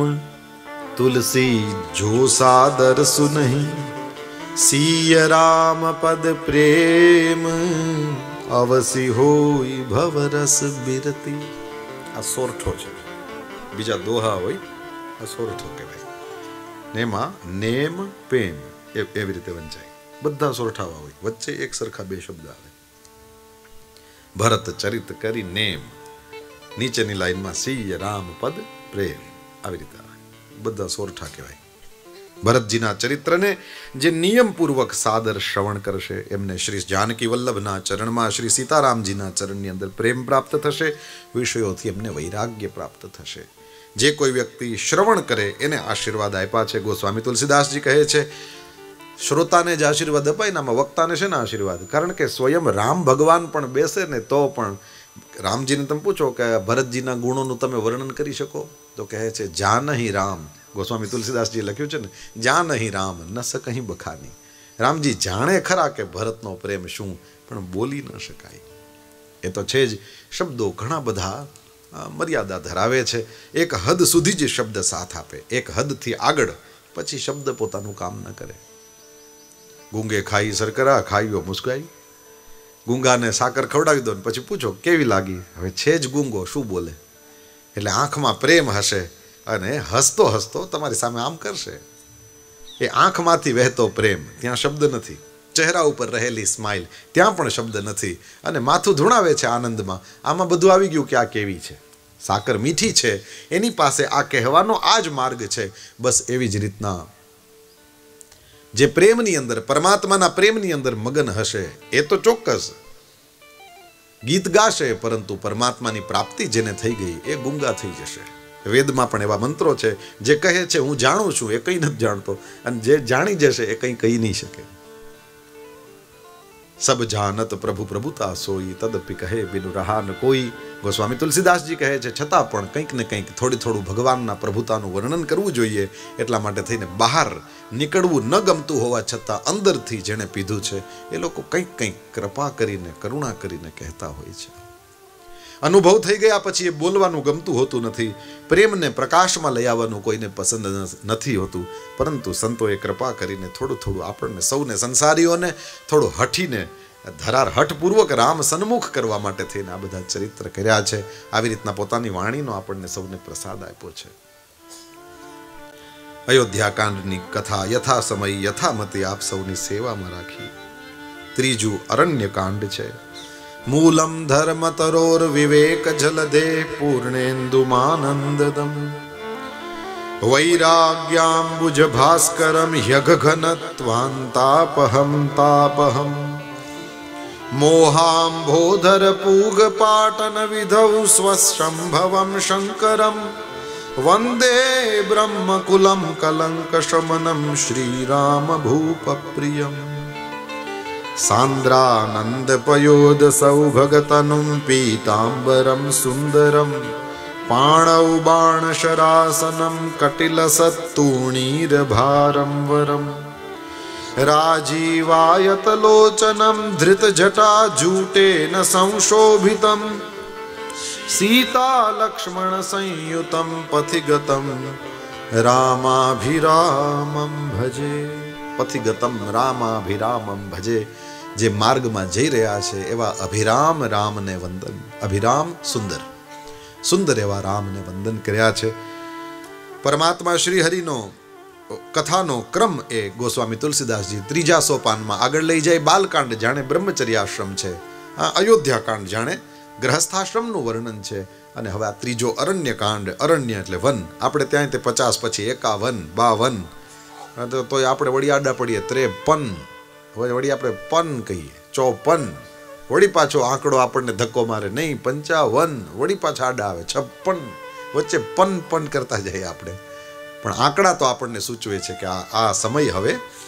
તુલસી જો સાદર સુનહી, સિય રામ પદ પ્રેમ અવસી હોય ભવરસ બિરતી. આ સોરઠો છે, બીજા દોહા હોય, આ સોરઠો કહેવાય. નેમાં નેમ પ્રેમ એવી રીતે વંચાય. બધા સોરઠાવા હોય, વચ્ચે એક સરખા બે શબ્દ આવે. ભરત ચરિત કરી નેમ, નીચેની લાઈનમાં સિય રામ પદ પ્રેમ, આવી રીતે આવે. બધા સોરઠા કહેવાય. ભરતજીના ચરિત્રને જે નિયમપૂર્વક સાદર શ્રવણ કરશે એમને શ્રી જાનકી વલ્લભના ચરણમાં, શ્રી સીતારામજીના ચરણની અંદર પ્રેમ પ્રાપ્ત થશે. વિષયોથી એમને વૈરાગ્ય પ્રાપ્ત થશે. જે કોઈ વ્યક્તિ શ્રવણ કરે એને આશીર્વાદ આપ્યા છે. ગોસ્વામી તુલસીદાસજી કહે છે, શ્રોતાને જ આશીર્વાદ અપાય ને આમાં વક્તાને છે ને આશીર્વાદ. કારણ કે સ્વયં રામ ભગવાન પણ બેસે ને તો પણ રામજીને તમે પૂછો કે ભરતજીના ગુણોનું તમે વર્ણન કરી શકો? તો કહે છે, જાનહી રામ. ગોસ્વામી તુલસીદાસજીએ લખ્યું છે ને, જાનહી રામ ન સકહી બખાની. રામજી જાણે ખરા કે ભરતનો પ્રેમ શું, પણ બોલી ન શકાય. એ તો છે જ. શબ્દો ઘણા બધા મર્યાદા ધરાવે છે. એક હદ સુધી જ શબ્દ સાથ આપે, એક હદથી આગળ પછી શબ્દ પોતાનું કામ ન કરે. ગુંગે ખાઈ સરકરા, ખાઈઓ મુસ્કાઈ. ગુંગાને સાકર ખવડાવી દો ને પછી પૂછો કેવી લાગી, હવે છે જ ગુંગો, શું બોલે? એટલે આંખમાં પ્રેમ હશે અને હસતો હસતો તમારી સામે આમ કરશે. એ આંખમાંથી વહેતો પ્રેમ, ત્યાં શબ્દ નથી. ચહેરા ઉપર રહેલી સ્માઇલ, ત્યાં પણ શબ્દ નથી. અને માથું ધૂણાવે છે આનંદમાં, આમાં બધું આવી ગયું કે આ કેવી છે. સાકર મીઠી છે, એની પાસે આ કહેવાનો આ જ માર્ગ છે. બસ એવી જ રીતના જે પ્રેમની અંદર, પરમાત્માના પ્રેમની અંદર મગન હશે એ તો ચોક્કસ ગીત ગાશે, પરંતુ પરમાત્માની પ્રાપ્તિ જેને થઈ ગઈ એ ગુંગા થઈ જશે. વેદમાં પણ એવા મંત્રો છે જે કહે છે હું જાણું છું, એ કંઈ નથી જાણતો, અને જે જાણી જશે એ કંઈ કહી નહીં શકે. સબ જાનત પ્રભુ પ્રભુતા સોઈ, તદપી કહે બિનુ રહા ન કોઈ. ગોસ્વામી તુલસીદાસજી કહે છે, છતાં પણ કંઈક ને કંઈક થોડું ભગવાનના પ્રભુતાનું વર્ણન કરવું જોઈએ. એટલા માટે થઈને બહાર નીકળવું ન ગમતું હોવા છતાં અંદરથી જેણે પીધું છે એ લોકો કંઈક કૃપા કરીને, કરુણા કરીને કહેતા હોય છે. અનુભવ થઈ ગયા પછી એ બોલવાનું ગમતું હોતું નથી. પ્રેમને પ્રકાશમાં લઈ આવવાનું કોઈને પસંદ નથી હોતું. પરંતુ સંતોએ કૃપા કરીને થોડું આપણને સૌને, સંસારીઓને થોડું હઠીને, હઠપૂર્વક રામ સન્મુખ કરવા માટે થઈને આ બધા ચરિત્ર કર્યા છે. આવી રીતના પોતાની વાણીનો આપણને સૌને પ્રસાદ આપ્યો છે. અયોધ્યાકાંડની કથા યથા સમય યથામતે આપ સૌની સેવામાં રાખી. ત્રીજું અરણ્યકાંડ છે. મૂલમ ધર્મતરોર વિવેક જલદે પૂર્ણેન્દુમાનંદદમ વૈરાગ્યાંબુજ ભાસ્કરમ યઘઘનત્વાંતાપહમ તાપહમ મોહાંભોધર પૂગ પાટન વિધૌ સ્વશંભવમ શંકરમ વંદે બ્રહ્મકુલમ કલંક શમનમ શ્રીરામ ભૂપ પ્રિયમ સાંદ્રાનંદ પયોદ સૌભગતનુમ પીતાંબરમ સુંદરમ પાણૌ બાણ શરાસનમ કટિલ સત્તુણીર ભારમ વરમ રાજીવાયત લોચનમ ધૃત જટા જૂટેન સંશોભિતમ સીતા લક્ષ્મણ સંયુતમ પથિગતમ રામાભિરામમ ભજે. પથિગતમ રામાભિરામમ ભજે. જે માર્ગમાં જઈ રહ્યા છે એવા અભિરામ રામને વંદન. અભિરામ સુંદર એવા રામને વંદન કર્યા છે. પરમાત્મા શ્રી હરિનો કથાનો ક્રમ એ ગોસ્વામી તુલસીદાસજી ત્રીજા સોપાનમાં આગળ લઈ જાય. બાલકાંડ જાણે બ્રહ્મચર્યાશ્રમ છે, અયોધ્યાકાંડ જાણે ગ્રહસ્થાશ્રમનું વર્ણન છે. અને હવે આ ત્રીજો અરણ્યકાંડ, અરણ્ય એટલે વન. આપણે ત્યાં તે 50 પછી 51, 52, તોય આપણે વળી આડા પડીએ 53, વળી આપણે પન કહીએ 54, વળી પાછો આંકડો આપણને ધક્કો મારે, નહીં 55, વળી પાછા આડા આવે 56, વચ્ચે પન કરતા જઈએ આપણે. પણ આંકડા તો આપણને સૂચવે છે કે આ સમય હવે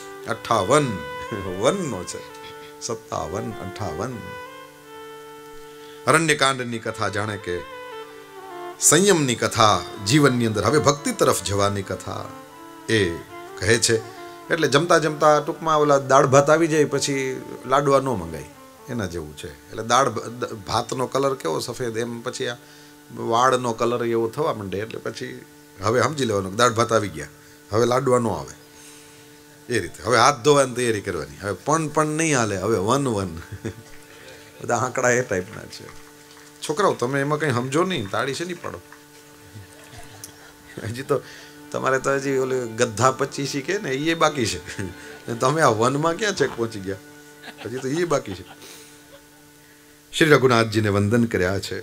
58 વનનો છે. 57, 58. અરણ્યકાંડની કથા જાણે કે સંયમની કથા, જીવનની અંદર હવે ભક્તિ તરફ જવાની કથા. એ કહે છે એટલે જમતા જમતા ટૂંકમાં ઓલા દાળ ભાત આવી જાય પછી લાડવા ન મંગાય, એના જેવું છે. એટલે ભાતનો કલર કેવો સફેદ, એમ પછી આ વાળનો કલર એવો થવા માંડે. એટલે પછી હવે સમજી લેવાનું દાળ ભાત આવી ગયા, હવે લાડવા ન આવે એ રીતે. હવે હાથ ધોવાની તૈયારી કરવાની, હવે પણ નહીં હાલે, હવે વન બધા આંકડા એ ટાઈપના છે. છોકરાઓ તમે એમાં કંઈ સમજો નહીં, તાળી છે નહીં પાડો. હજી તો તમારે તો હજી ઓલે ગધા 25 કે ને એ બાકી છે, તમે આ વનમાં ક્યાં છેક પહોંચી ગયા, હજી તો એ બાકી છે. શ્રી રઘુનાથજીને વંદન કર્યા છે.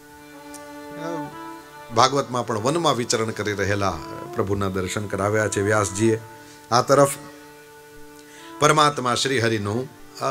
ભાગવતમાં પણ વનમાં વિચરણ કરી રહેલા પ્રભુના દર્શન કરાવ્યા છે વ્યાસજીએ. આ તરફ પરમાત્મા શ્રી હરિનું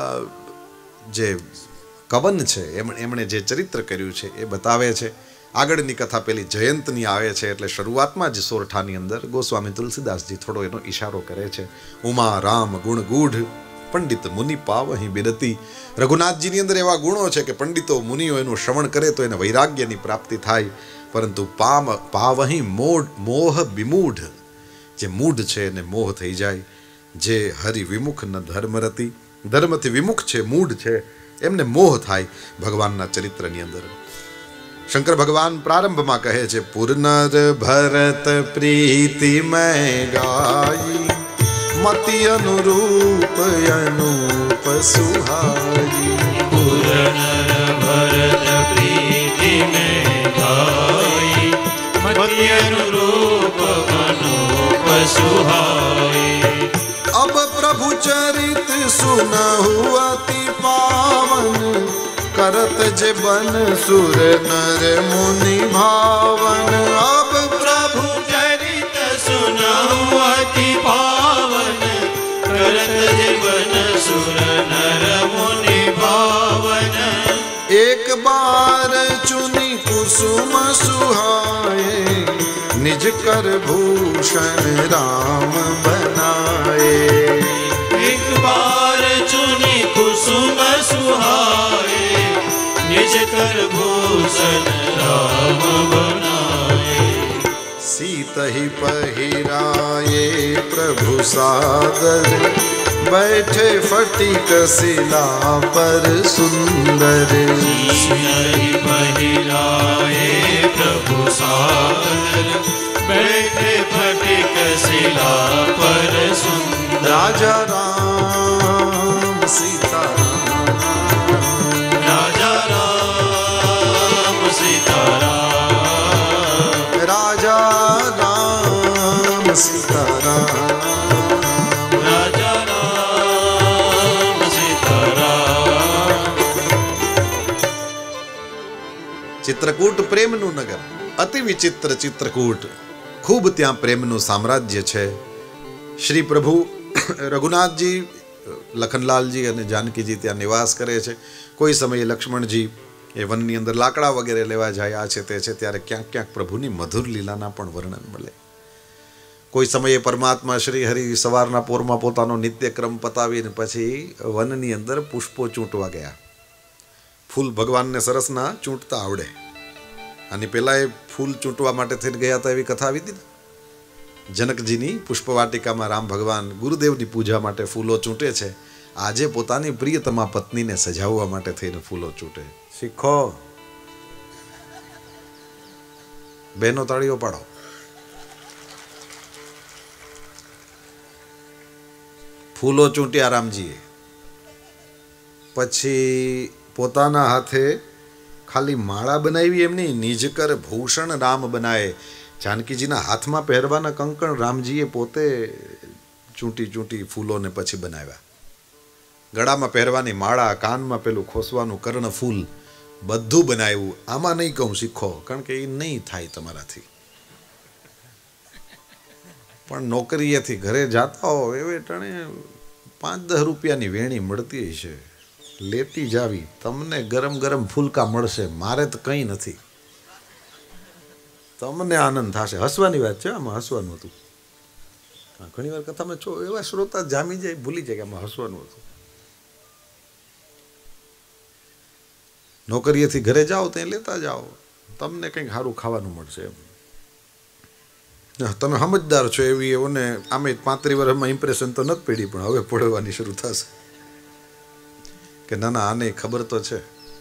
જે કવન છે, એમણે જે ચરિત્ર કર્યું છે એ બતાવે છે. આગળની કથા પેલી જયંતની આવે છે, એટલે શરૂઆતમાં જ સોરઠાની અંદર ગોસ્વામી તુલસીદાસજી થોડો એનો ઈશારો કરે છે. ઉમા રામ ગુણ ગૂઢ પંડિત મુનિ પાવહી બિરતી. રઘુનાથજીની અંદર એવા ગુણો છે કે પંડિતો મુનિઓ એનું શ્રવણ કરે તો એને વૈરાગ્યની પ્રાપ્તિ થાય, પરંતુ પાવહી મોહ વિમૂઢ, જે મૂઢ છે એને મોહ થઈ જાય. જે હરિ વિમુખ ન ધર્મરતી, ધર્મથી વિમુખ છે, મૂઢ છે, એમને મોહ થાય ભગવાનના ચરિત્રની અંદર. શંકર ભગવાન પ્રારંભમાં કહે છે પુરનર ભરત પ્રીતિ મેં ગાઈ, મતિ અનુરૂપ અનુપ સુહાઈ. પુરનર ભરત પ્રીતિ મેં ગાઈ, મતિ અનુરૂપ અનુપ સુહાઈ. अब प्रभु चरित सुनहु अति पावन, करत जे बन सुर नर मुनि भावन. अब प्रभु चरित सुनहु अति पावन, करत जे बन सुर नर मुनि भावन. एक बार चुनी कुसुम सुहाए, निज कर भूषण राम बनाए. एक बार चुनी कुसुम सुहाए, निज कर भूषण राम बनाए. सीतहि पहिराए प्रभु सादर, बैठे फटिक शिला पर सुंदर. सीतहि पहिराए प्रभु सादर, बैठे फटिक शिला पर सुंदर. राजा राम सीता राजा राम सीता राम, राजा राम सीता राम, राजा राम सीता राम. ચિત્રકૂટ પ્રેમનું નગર, અતિ વિચિત્ર ચિત્રકૂટ, ખૂબ ત્યાં પ્રેમનું સામ્રાજ્ય છે. શ્રી પ્રભુ રઘુનાથજી, લખનલાલજી અને જાનકીજી ત્યાં નિવાસ કરે છે. કોઈ સમયે લક્ષ્મણજી એ વનની અંદર લાકડા વગેરે લેવા જાય, આ છે તે છે, ત્યારે ક્યાંક ક્યાંક પ્રભુની મધુર લીલાના પણ વર્ણન મળે. કોઈ સમયે પરમાત્મા શ્રી હરિ સવારના પોરમાં પોતાનો નિત્યક્રમ પતાવીને પછી વનની અંદર પુષ્પો ચૂંટવા ગયા. ફૂલ ભગવાનને સરસના ચૂંટતા આવડે, અને પેલા એ ફૂલ ચૂંટવા માટે થઈને ગયા હતા એવી કથા આવી હતી ને. જનકજીની પુષ્પવાટિકામાં રામ ભગવાન ગુરુદેવની પૂજા માટે ફૂલો ચૂંટે છે. આજે પોતાની પ્રિયતમા પત્નીને સજાવવા માટે થઈને ફૂલો ચૂંટે. શીખો બહેનો, તાળીઓ પાડો. ફૂલો ચૂંટ્યા રામજીએ, પછી પોતાના હાથે ખાલી માળા બનાવી, એમ નહીં, નિજકર ભૂષણ રામ બનાવે. જાનકીજીના હાથમાં પહેરવાના કંકણ રામજીએ પોતે ચૂંટી ચૂંટી ફૂલોને પછી બનાવ્યા. ગળામાં પહેરવાની માળા, કાનમાં પેલું ખોસવાનું કર્ણફૂલ, બધું બનાવ્યું. આમાં નહીં કહું શીખો, કારણ કે એ નહીં થાય તમારાથી. પણ નોકરીએથી ઘરે જાતા હો એવે ટાણે 5-10 રૂપિયાની વેણી મળતી હશે, લેતી જાવી. તમને ગરમ ગરમ ફૂલકા મળશે, મારે તો કંઈ નથી. તમને આનંદ થશે. હસવાની વાત છે, આમાં હસવાનું હતું. ઘણી વાર કથામાં છો એવા શ્રોતા જામી જાય, ભૂલી જાય કે આમાં હસવાનું હતું. નોકરીએથી ઘરે જાઓ ત્યાં લેતા જાઓ, તમને કંઈક સારું ખાવાનું મળશે એમ. તમે સમજદાર છો એવી એઓને આમે 35 વર્ષમાં ઇમ્પ્રેશન તો નથી પડી, પણ હવે પડવાની શરૂ થશે કે ના ના આને ખબર તો છે.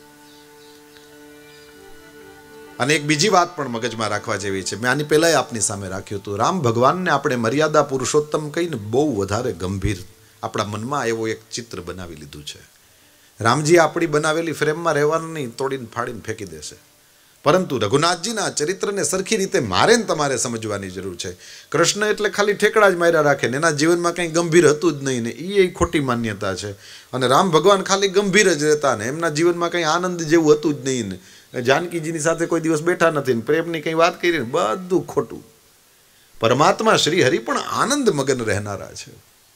અને એક બીજી વાત પણ મગજમાં રાખવા જેવી છે, મેં આની પહેલાં આપની સામે રાખ્યું હતું. રામ ભગવાનને આપણે મર્યાદા પુરુષોત્તમ કહીને બહુ વધારે ગંભીર આપણા મનમાં એવો એક ચિત્ર બનાવી લીધું છે. રામજી આપણી બનાવેલી ફ્રેમમાં રહેવાનું નહીં, તોડીને ફાડીને ફેંકી દેશે. પરંતુ રઘુનાથજીના ચરિત્રને સરખી રીતે મારે ને તમારે સમજવાની જરૂર છે. કૃષ્ણ એટલે ખાલી ઠેકડા જ માર્યા રાખે ને એના જીવનમાં કંઈ ગંભીર હતું જ નહીં ને એ ખોટી માન્યતા છે. અને રામ ભગવાન ખાલી ગંભીર જ રહેતા ને એમના જીવનમાં કંઈ આનંદ જેવું હતું જ નહીં ને જાનકીજીની સાથે કોઈ દિવસ બેઠા નથી ને પ્રેમની કંઈ વાત કરી ને બધું ખોટું. પરમાત્મા શ્રી હરિ પણ આનંદ મગન રહેનારા છે.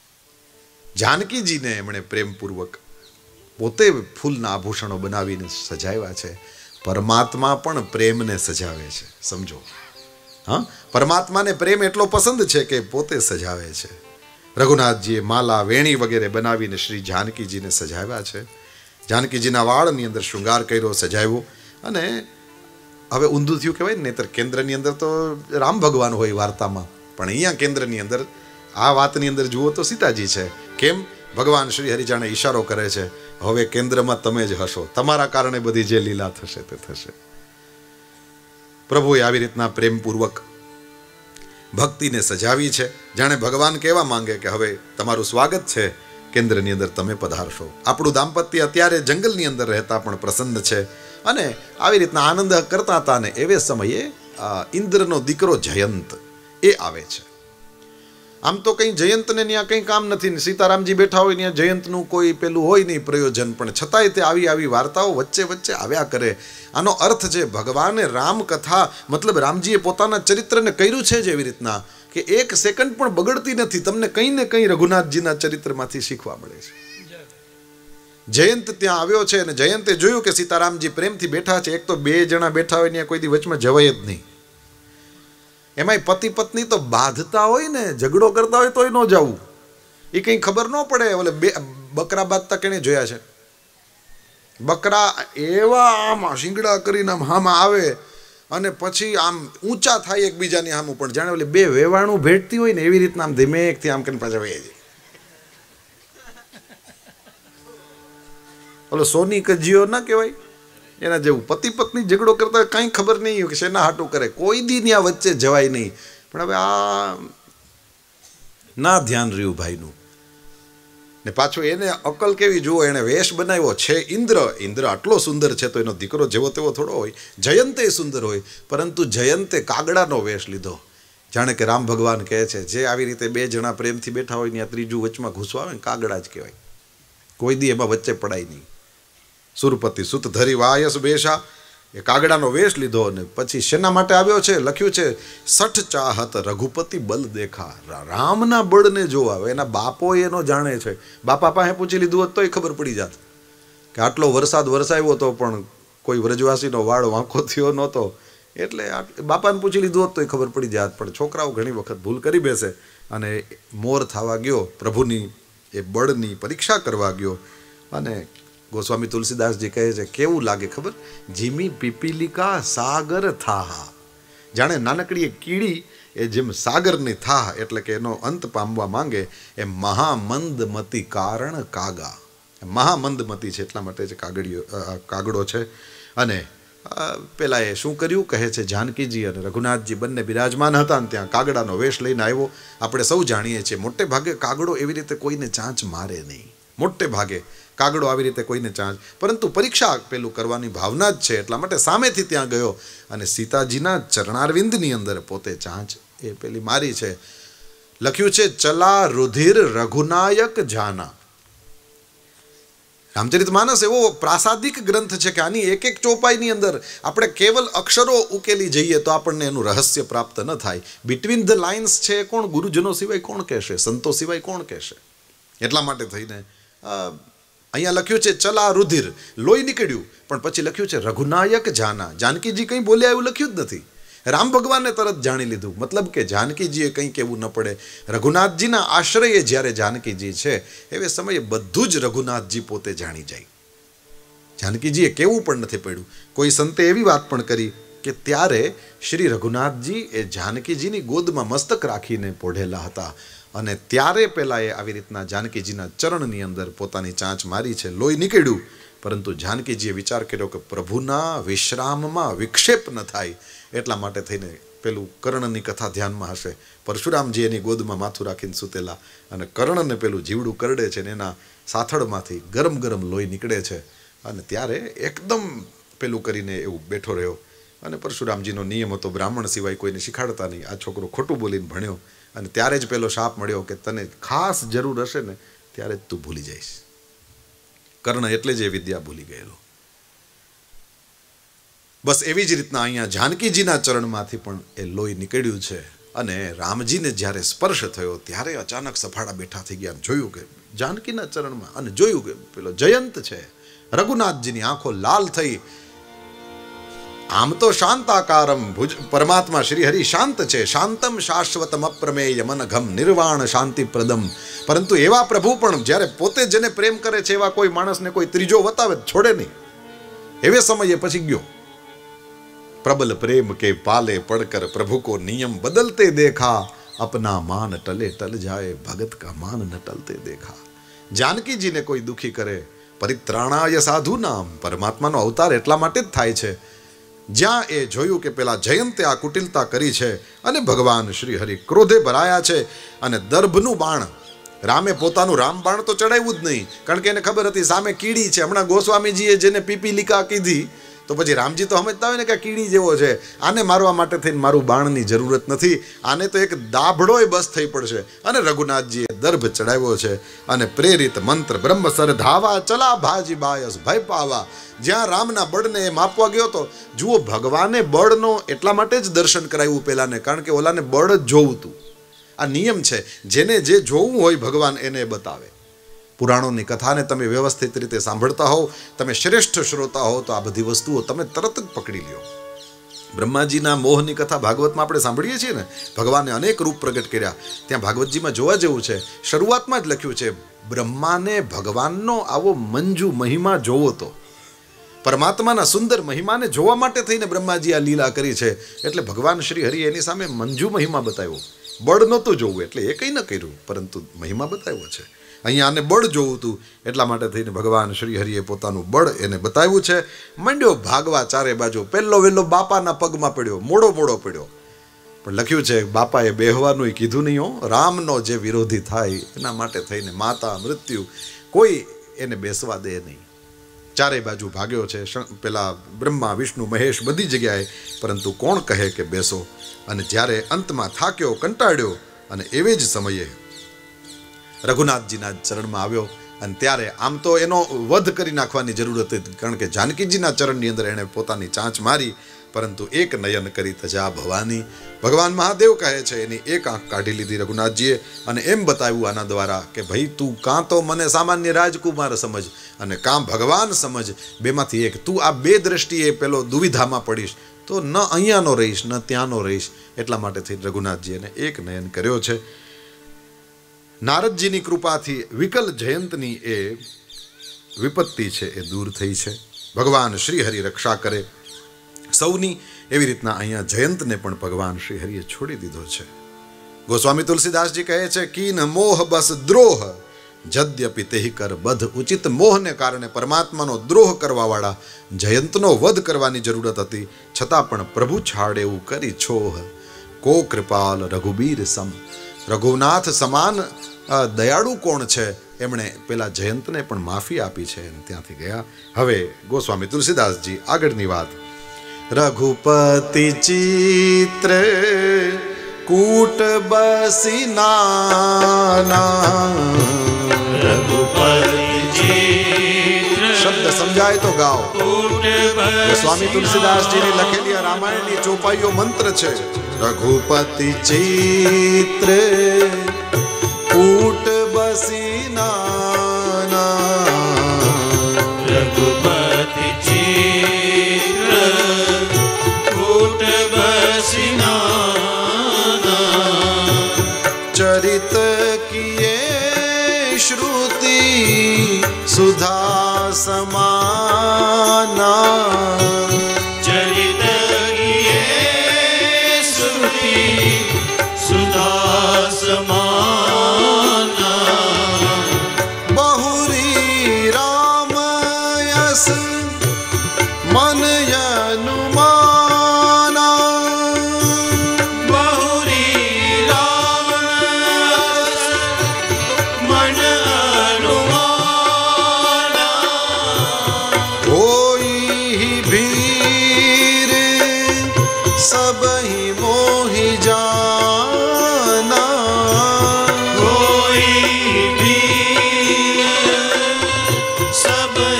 જાનકીજીને એમણે પ્રેમપૂર્વક પોતે ફૂલના આભૂષણો બનાવીને સજાવ્યા છે. પરમાત્મા પણ પ્રેમને સજાવે છે, સમજો. હા, પરમાત્માને પ્રેમ એટલો પસંદ છે કે પોતે સજાવે છે. રઘુનાથજીએ માલા વેણી વગેરે બનાવીને શ્રી જાનકીજીને સજાવ્યા છે. જાનકીજીના વાળની અંદર શૃંગાર કર્યો, સજાવ્યો. અને હવે ઊંધું થયું કહેવાય ને, નહીતર કેન્દ્રની અંદર તો રામ ભગવાન હોય વાર્તામાં, પણ અહીંયા કેન્દ્રની અંદર આ વાતની અંદર જુઓ તો સીતાજી છે. કેમ? ભગવાન શ્રી હરિ જાણે ઈશારો કરે છે, હવે કેન્દ્રમાં તમે જ હશો, તમારા કારણે બધી જે લીલા થશે તે થશે. પ્રભુએ આવી રીતના પ્રેમપૂર્વક ભક્તિને સજાવી છે, જાણે ભગવાન કહેવા માંગે કે હવે તમારું સ્વાગત છે, કેન્દ્રની અંદર તમે પધારશો. આપણું દાંપત્ય અત્યારે જંગલની અંદર રહેતા પણ પ્રસન્ન છે અને આવી રીતના આનંદ કરતા હતા. ને એવે સમયે ઇન્દ્રનો દીકરો જયંત એ આવે છે. આમ તો કંઈ જયંતને ત્યાં કંઈ કામ નથી, સીતારામજી બેઠા હોય ત્યાં જયંતનું કોઈ પેલું હોય નહીં પ્રયોજન, પણ છતાંય તે આવી વાર્તાઓ વચ્ચે વચ્ચે આવ્યા કરે. આનો અર્થ છે ભગવાને રામકથા મતલબ રામજીએ પોતાના ચરિત્રને કર્યું છે જ એવી રીતના કે એક સેકન્ડ પણ બગડતી નથી. તમને કંઈ ને કંઈ રઘુનાથજીના ચરિત્રમાંથી શીખવા મળે છે. જયંત ત્યાં આવ્યો છે અને જયંતે જોયું કે સીતારામજી પ્રેમથી બેઠા છે. એક તો બે જણા બેઠા હોય ત્યાં કોઈ દી વચમાં જવાય જ નહીં. એમાંય પતિ પત્ની તો બાંધતા હોય ને, ઝઘડો કરતા હોય તોય ન જવું. એ કંઈ ખબર ન પડે. ઓલે બે બકરા બાંધતા કેને જોયા છે? બકરા એવા આમ શિંગડા કરીને આમ હામાં આવે અને પછી આમ ઊંચા થાય એકબીજાની સામું, પણ જાણે ઓલે બે વેવાણું ભેટતી હોય ને એવી રીતના આમ ધીમેકથી આમ કરીને પાછા વહી જાય. ઓલો સોની કજિયો ના કહેવાય એના જેવું. પતિ પત્ની ઝઘડો કરતા કાંઈ ખબર નહીં કે શેના હાટું કરે, કોઈ દી ત્યાં વચ્ચે જવાય નહીં. પણ હવે આ ના ધ્યાન રહ્યું ભાઈનું. ને પાછું એને અકલ કેવી જુઓ, એને વેશ બનાવ્યો છે ઇન્દ્ર આટલો સુંદર છે તો એનો દીકરો જેવો તેવો થોડો હોય. જયંતે સુંદર હોય, પરંતુ જયંતે કાગડાનો વેશ લીધો. જાણે કે રામ ભગવાન કહે છે જે આવી રીતે બે જણા પ્રેમથી બેઠા હોય ત્યાં ત્રીજું વચમાં ઘૂસવા આવે ને કાગડા જ કહેવાય. કોઈ દી એમાં વચ્ચે પડાય નહીં. સુરપતિ સુત ધરી વાયસ બેશા, એ કાગડાનો વેશ લીધો અને પછી શેના માટે આવ્યો છે? લખ્યું છે સઠ ચાહત રઘુપતિ બલ દેખા. રામના બળને જોવા. એના બાપો એનો જાણે છે. બાપા પાસે પૂછી લીધું હોત તોય ખબર પડી જાત કે આટલો વરસાદ વરસાવ્યો હતો પણ કોઈ વ્રજવાસીનો વાળ વાંકો થયો નહોતો. એટલે બાપાને પૂછી લીધું હોત તોય ખબર પડી જાત. પણ છોકરાઓ ઘણી વખત ભૂલ કરી બેસે અને મોર થવા ગયો, પ્રભુની એ બળની પરીક્ષા કરવા ગયો. અને ગોસ્વામી તુલસીદાસજી કહે છે કેવું લાગે ખબર? જીમી પીપીલિકા સાગર થાહા. જાણે નાનકડી એક કીડી એ જેમ સાગરની થાહ એટલે કે એનો અંત પામવા માંગે એમ મહામંદમતી કારણ કાગા. મહામંદમતી છે એટલા માટે કાગડો છે. અને પેલા એ શું કર્યું કહે છે, જાનકીજી અને રઘુનાથજી બંને બિરાજમાન હતા અને ત્યાં કાગડાનો વેશ લઈને આવ્યો. આપણે સૌ જાણીએ છીએ મોટે ભાગે કાગડો એવી રીતે કોઈને ચાંચ મારે નહીં. મોટે ભાગે કાગડો આવી રીતે કોઈને ચાંચ, પરંતુ પરીક્ષા પેલું કરવાની ભાવના જ છે એટલા માટે સામેથી ત્યાં ગયો અને સીતાજીના ચરણારવિંદની અંદર પોતે ચાંચ એ પેલી મારી છે. લખ્યું છે ચલા રુધિર રઘુનાયક જાના. રામચરિતમાનસ એવો પ્રાસાદિક ગ્રંથ છે કે આની એક એક ચોપાઈની અંદર આપણે કેવલ અક્ષરો ઉકેલી જઈએ તો આપણને એનું રહસ્ય પ્રાપ્ત ન થાય. બિટવીન ધ લાઇન્સ છે કોણ? ગુરુજનો સિવાય કોણ કહેશે? સંતો સિવાય કોણ કહેશે? એટલા માટે થઈને અહીંયા લખ્યું છે ચલા રુધિર, લોહી નીકળ્યું, પણ પછી લખ્યું છે રઘુનાયક જાના. જાનકીજી કંઈ બોલ્યા એવું લખ્યું જ નથી. રામ ભગવાનને તરત જાણી લીધું. મતલબ કે જાનકીજીએ કંઈ કહેવું ન પડે. રઘુનાથજીના આશ્રયે જ્યારે જાનકીજી છે એવે સમયે બધું જ રઘુનાથજી પોતે જાણી જાય. જાનકીજીએ કહેવું પણ નથી પડ્યું. કોઈ સંતે એવી વાત પણ કરી કે ત્યારે શ્રી રઘુનાથજી એ જાનકીજીની ગોદમાં મસ્તક રાખીને પોઢેલા હતા અને ત્યારે પહેલાં એ આવી રીતના જાનકીજીના ચરણની અંદર પોતાની ચાંચ મારી છે, લોહી નીકળ્યું. પરંતુ જાનકીજીએ વિચાર કર્યો કે પ્રભુના વિશ્રામમાં વિક્ષેપ ન થાય એટલા માટે થઈને પેલું કર્ણની કથા ધ્યાનમાં હશે. પરશુરામજી એની ગોદમાં માથું રાખીને સૂતેલા અને કર્ણને પેલું જીવડું કરડે છે ને એના સાથળમાંથી ગરમ ગરમ લોહી નીકળે છે અને ત્યારે એકદમ પેલું કરીને એવું બેઠો રહ્યો. અને પરશુરામજીનો નિયમ હતો બ્રાહ્મણ સિવાય કોઈને શીખાડતા નહીં. આ છોકરો ખોટું બોલીને ભણ્યો અને ત્યારે જ પેલો શાપ મળ્યો કે તને ખાસ જરૂર હશે ને ત્યારે જ તું ભૂલી જઈશ. કર્ણ એટલે જ એ વિદ્યા ભૂલી ગયેલો. બસ એવી જ રીતના અહીંયા જાનકીજીના ચરણમાંથી પણ એ લોહી નીકળ્યું છે અને રામજીને જ્યારે સ્પર્શ થયો ત્યારે અચાનક સફાળા બેઠા થઈ ગયા. જોયું કે જાનકીના ચરણમાં અને જોયું કે પેલો જયંત છે. રઘુનાથજીની આંખો લાલ થઈ. આમ તો શાંતાકારમ પરમાત્મા શ્રી હરિ શાંત છે, શાંતમ શાશ્વતમ અપ્રમેય મનઘમ નિર્વાણ શાંતિપ્રદમ. પરંતુ એવા પ્રભુ પણ જ્યારે પોતે જેને પ્રેમ કરે છે એવા કોઈ માણસને કોઈ ત્રીજો વતાવે છોડે નહીં. એવે સમયે પછી ગયો. પ્રબલ પ્રેમ કે પાલે પડકર પ્રભુ કો નિયમ બદલતે દેખા, અપના માન ટલે ટલ જાય ભગત કા માન ન ટલતે દેખા. જાનકીજીને કોઈ દુખી કરે પરિત્રાણાય સાધુ નામ. પરમાત્માનો અવતાર એટલા માટે જ થાય છે જ્યાં એ જોયું કે પેલા જયંતે આ કુટિલતા કરી છે અને ભગવાન શ્રી હરિ ક્રોધે ભરાયા છે અને દર્ભનું બાણ, રામે પોતાનું રામ બાણ તો ચડાવ્યું જ નહીં કારણ કે એને ખબર હતી સામે કીડી છે. હમણાં ગોસ્વામીજીએ જેને પીપીલિકા કીધી તો પછી રામજી તો સમજતા હોય ને કે કીડી જેવો છે, આને મારવા માટે થઈને મારું બાણની જરૂરત નથી, આને તો એક દાભડોય બસ થઈ પડશે. અને રઘુનાથજીએ દર્ભ ચડાવ્યો છે અને પ્રેરિત મંત્ર બ્રહ્મસર ધાવા ચલા ભાજી બાયસ ભય પાવા. જ્યાં રામના બળને એ માપવા ગયો તો જુઓ ભગવાને બળનો એટલા માટે જ દર્શન કરાવ્યું પેલાને કારણ કે ઓલાને બળ જ જોવું હતું. આ નિયમ છે, જેને જે જોવું હોય ભગવાન એને બતાવે. પુરાણોની કથાને તમે વ્યવસ્થિત રીતે સાંભળતા હોવ, તમે શ્રેષ્ઠ શ્રોતા હો તો આ બધી વસ્તુઓ તમે તરત જ પકડી લ્યો. બ્રહ્માજીના મોહની કથા ભાગવતમાં આપણે સાંભળીએ છીએ ને, ભગવાને અનેક રૂપ પ્રગટ કર્યા. ત્યાં ભાગવતજીમાં જોવા જેવું છે, શરૂઆતમાં જ લખ્યું છે બ્રહ્માને ભગવાનનો આવો મંજુ મહિમા જોવો તો. પરમાત્માના સુંદર મહિમાને જોવા માટે થઈને બ્રહ્માજી આ લીલા કરી છે. એટલે ભગવાન શ્રી હરિ એની સામે મંજુ મહિમા બતાવ્યો. બળ નહોતું જોવું એટલે એ કંઈ ન કર્યું, પરંતુ મહિમા બતાવ્યો છે. અહીંયા આને બળ જોવું હતું એટલા માટે થઈને ભગવાન શ્રી હરિએ પોતાનું બળ એને બતાવ્યું છે. મંડ્યો ભાગવા ચારે બાજુ. પહેલો વહેલો બાપાના પગમાં પડ્યો, મોડો પડ્યો. પણ લખ્યું છે બાપાએ બેહવાનું કીધું નહીં હો. રામનો જે વિરોધી થાય એના માટે થઈને માતા મૃત્યુ કોઈ એને બેસવા દે નહીં. ચારે બાજુ ભાગ્યો છે, પેલા બ્રહ્મા વિષ્ણુ મહેશ બધી જગ્યાએ, પરંતુ કોણ કહે કે બેસો. અને જ્યારે અંતમાં થાક્યો, કંટાળ્યો અને એવે જ સમયે રઘુનાથજીના ચરણમાં આવ્યો. અને ત્યારે આમ તો એનો વધ કરી નાખવાની જરૂર હતી કારણ કે જાનકીજીના ચરણની અંદર એણે પોતાની ચાંચ મારી, પરંતુ એક નયન કરી તજા ભવાની. ભગવાન મહાદેવ કહે છે એની એક આંખ કાઢી લીધી રઘુનાથજીએ અને એમ બતાવ્યું આના દ્વારા કે ભાઈ તું કાં તો મને સામાન્ય રાજકુમાર સમજ અને કાં ભગવાન સમજ, બેમાંથી એક. તું આ બે દ્રષ્ટિએ પેલો દુવિધામાં પડીશ તો ન અહીંયાનો રહીશ ન ત્યાંનો રહીશ. એટલા માટેથી રઘુનાથજી એને એક નયન કર્યો છે. નારદજીની કૃપાથી વિકલ જયંતની એ વિપત્તિ છે એ દૂર થઈ છે. ભગવાન શ્રી હરિ રક્ષા કરે સૌની. એવી રીતના અહીંયા જયંતને પણ ભગવાન શ્રી હરિએ છોડી દીધો છે. ગોસ્વામી તુલસીદાસજી કહે છે કીન મોહ બસ દ્રોહ જદ્યપિ તેહી કર બધ. ઉચિત મોહને કારણે પરમાત્માનો દ્રોહ કરવાવાળા જયંતનો વધ કરવાની જરૂરત હતી, છતાં પણ પ્રભુ છાડ એવું કરી છોહ. કો કૃપાલ રઘુબીર સમ. રઘુનાથ સમાન દયાળુ કોણ છે, એમણે પેલા જયંતને પણ માફી આપી છે. ત્યાંથી ગયા. હવે ગોસ્વામી તુલસીદાસજી આગળની વાત. રઘુપતિ ચિત્ર કૂટ બસી નાના. રઘુપતિ શબ્દ સમજાય તો ગાઓ. સ્વામી તુલસીદાસજીની લખેલી રામાયણની ચોપાઈઓ મંત્ર છે. રઘુપતિ ચિત્ર કૂટ બસી નાના. રઘુપતિ ચિત્ર કૂટ બસી નાના. ચરિત કિએ શ્રુતિ સુધા સમાના. ચરિત કિએ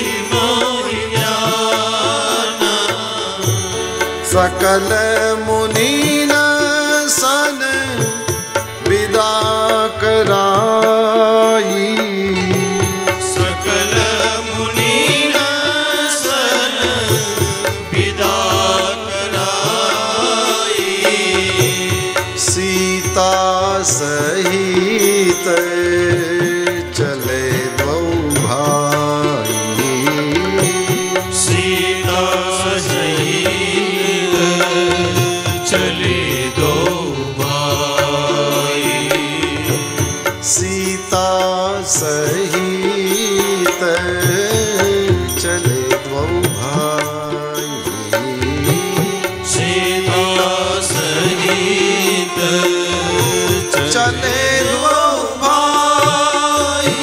सकल मुनीना सन विदा कराई, सकल मुनीना सन विदा कराई, सीता सहित चले दो भाई, सीता सहित चले दो भाई, सीता सहित चले दो भाई, सीता सहित चले दो भाई।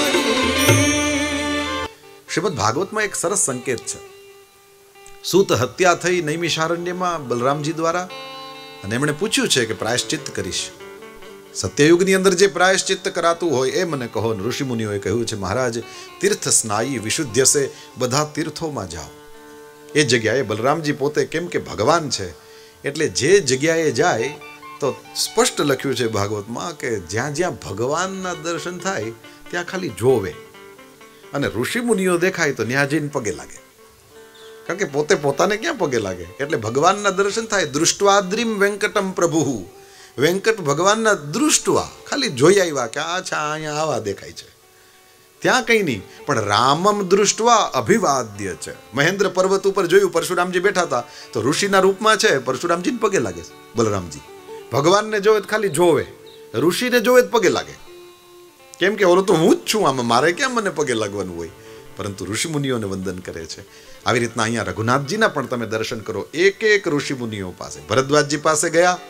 શ્રીમદ ભાગવતમાં એક સરસ સંકેત છે. સૂત હત્યા થઈ નૈમિષારણ્યમાં બલરામજી દ્વારા, અને એમણે પૂછ્યું છે કે પ્રાયશ્ચિત્ત કરીશ. સત્યયુગની અંદર જે પ્રાયશ્ચિત્ત કરાતું હોય એ મને કહો. ઋષિ મુનિઓએ કહ્યું છે, મહારાજ તીર્થ સ્નાયી વિશુદ્ધ્યસે, બધા તીર્થોમાં જાઓ. એ જગ્યાએ બલરામજી પોતે કેમ કે ભગવાન છે એટલે જે જગ્યાએ જાય તો સ્પષ્ટ લખ્યું છે ભાગવતમાં કે જ્યાં જ્યાં ભગવાનના દર્શન થાય ત્યાં ખાલી જોવે, અને ઋષિ મુનિઓ દેખાય તો ત્યાં જઈને પગે લાગે, કારણ કે પોતે પોતાને ક્યાં પગે લાગે. એટલે ભગવાનના દર્શન થાય. દૃષ્ટવાદ્રીમ વેંકટમ પ્રભુ, વેંકટ ભગવાનના દૃષ્ટવા, ખાલી જોઈ આવ્યા કે અચ્છા અહીંયા આવા દેખાય છે, ત્યાં કંઈ નહીં. પણ રામમ દૃષ્ટવા અભિવાદ્ય છે. મહેન્દ્ર પર્વત ઉપર જોયું પરશુરામજી બેઠા હતા તો ઋષિના રૂપમાં છે, પરશુરામજીને પગે લાગે બલરામજી. ભગવાનને જોવે તો ખાલી જોવે, ઋષિને જોવે તો પગે લાગે, કેમ કે ઓલો તો હું જ છું, આમાં મારે ક્યાં મને પગે લાગવાનું હોય. પરંતુ ઋષિ મુનિઓને વંદન કરે છે. આવી રીતના અહીંયા રઘુનાથજીના પણ તમે દર્શન કરો. એક એક ઋષિ મુનિઓ પાસે, ભરદ્વાજજી પાસે ગયા,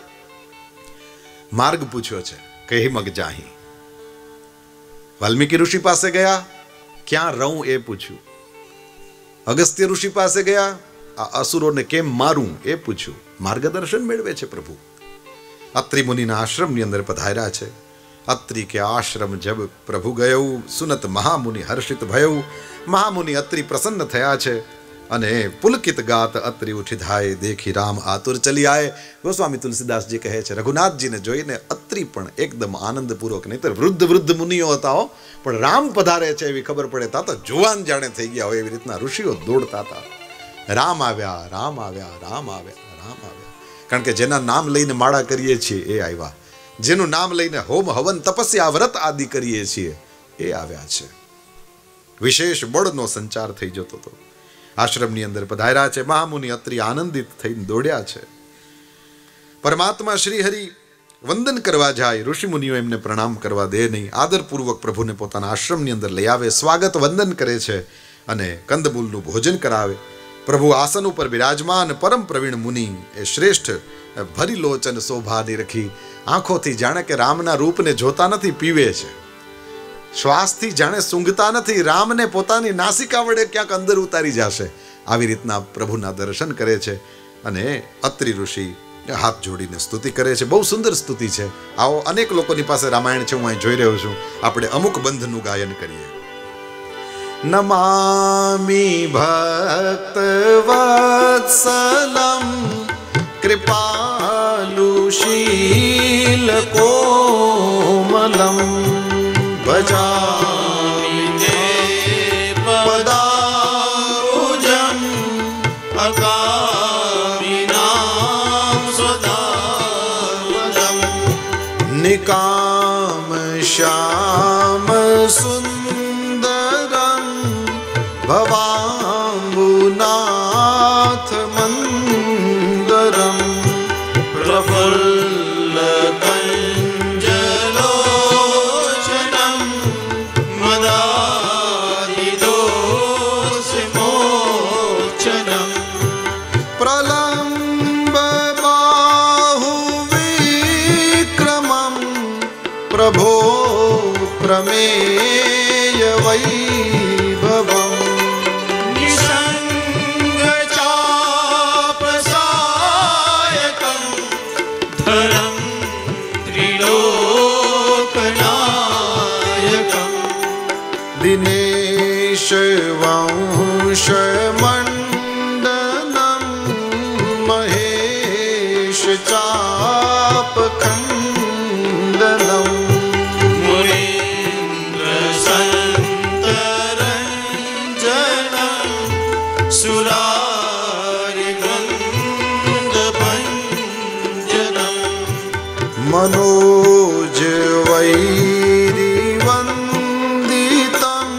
માર્ગ પૂછ્યો છે, કહી મગ જાહી. વાલ્મીકી ઋષિ પાસે ગયા, ક્યાં રહું એ પૂછ્યું. અગસ્ત્ય ઋષિ પાસે ગયા, આ અસુરોને કેમ મારું એ પૂછ્યું. માર્ગદર્શન મેળવે છે પ્રભુ. અત્રિ મુનિના આશ્રમની અંદર પધાર્યા છે. અત્રિ કે આશ્રમ જબ પ્રભુ ગયું, સુનત મહામુનિ હર્ષિત ભયું. મહામુનિ અત્રિ પ્રસન્ન થયા છે, અને પુલકિત ગાત અત્રિ ઉઠી ધાય, દેખી રામ આતુર ચલી આય. ગોસ્વામી તુલસીદાસજી કહે છે, રઘુનાથજીને જોઈને અત્રિ પણ એકદમ આનંદપૂર્વક, નહીં તો વૃદ્ધ વૃદ્ધ મુનિઓ હતા હો, પણ રામ પધારે છે એવી ખબર પડે તા તો જુવાન જાણે થઈ ગયા હોય એવી રીતના ઋષિઓ દોડતા હતા. રામ આવ્યા, રામ આવ્યા, રામ આવ્યા, રામ આવ્યા. કારણ કે જેના નામ લઈને માળા કરીએ છીએ એ આવ્યા, જેનું નામ લઈને હોમ હવન તપસ્યા વ્રત આદિ કરીએ છીએ એ આવ્યા છે. વિશેષ બળનો સંચાર થઈ જતો હતો. આશ્રમની અંદર પધાર્યા છે. મહામુનિ અત્રિ આનંદિત થઈને દોડ્યા છે. પરમાત્મા શ્રી હરિ વંદન કરવા જાય, ઋષિ મુનિઓ એમને પ્રણામ કરવા દે નહીં. આદરપૂર્વક પ્રભુને પોતાના આશ્રમની અંદર લઈ આવે, સ્વાગત વંદન કરે છે, અને કંદમૂલનું ભોજન કરાવે. પ્રભુ આસન ઉપર બિરાજમાન પરમ પ્રવીણ મુનિ એ શ્રેષ્ઠ ભરી લોચન શોભાની રખી, આંખોથી જાણે કે રામના રૂપને જોતા નથી, પીવે છે. શ્વાસથી જાણે સૂંઘતા નથી, રામને પોતાની નાસિકા વડે ક્યાંક અંદર ઉતારી જશે, આવી રીતના પ્રભુના દર્શન કરે છે. અને અત્રિ ઋષિ હાથ જોડીને સ્તુતિ કરે છે. બહુ સુંદર સ્તુતિ છે. આવો, અનેક લોકોની પાસે રામાયણ છે, હું અહીં જોઈ રહ્યો છું. આપણે અમુક બંધનું ગાયન કરીએ. નમામિ ભક્ત વત્સલમ કૃપાલુશીલ કોમલમ ભજામિ તે પદાબુજં અકામિનાં સદાવદં નિકામ શ્યામ સુંદરમ ભવાંબુનાથ મંદરમ પ્રફુલ્લ કંજલોચનમ મદાદિદોષમોચનમ પ્રલંબ બાહુ વિક્રમમ પ્રભો પ્રમેય વૈભવમ નિસંગચાપસાયકં ધરમ ત્રિલોકનાયકં દિનેશ વંશ वंशमण्डनं महेश चापखण्डनं मुनीन्द्रसन्तरञ्जनं सुरारिगन्धभञ्जनं मनोजवैरिवन्दितं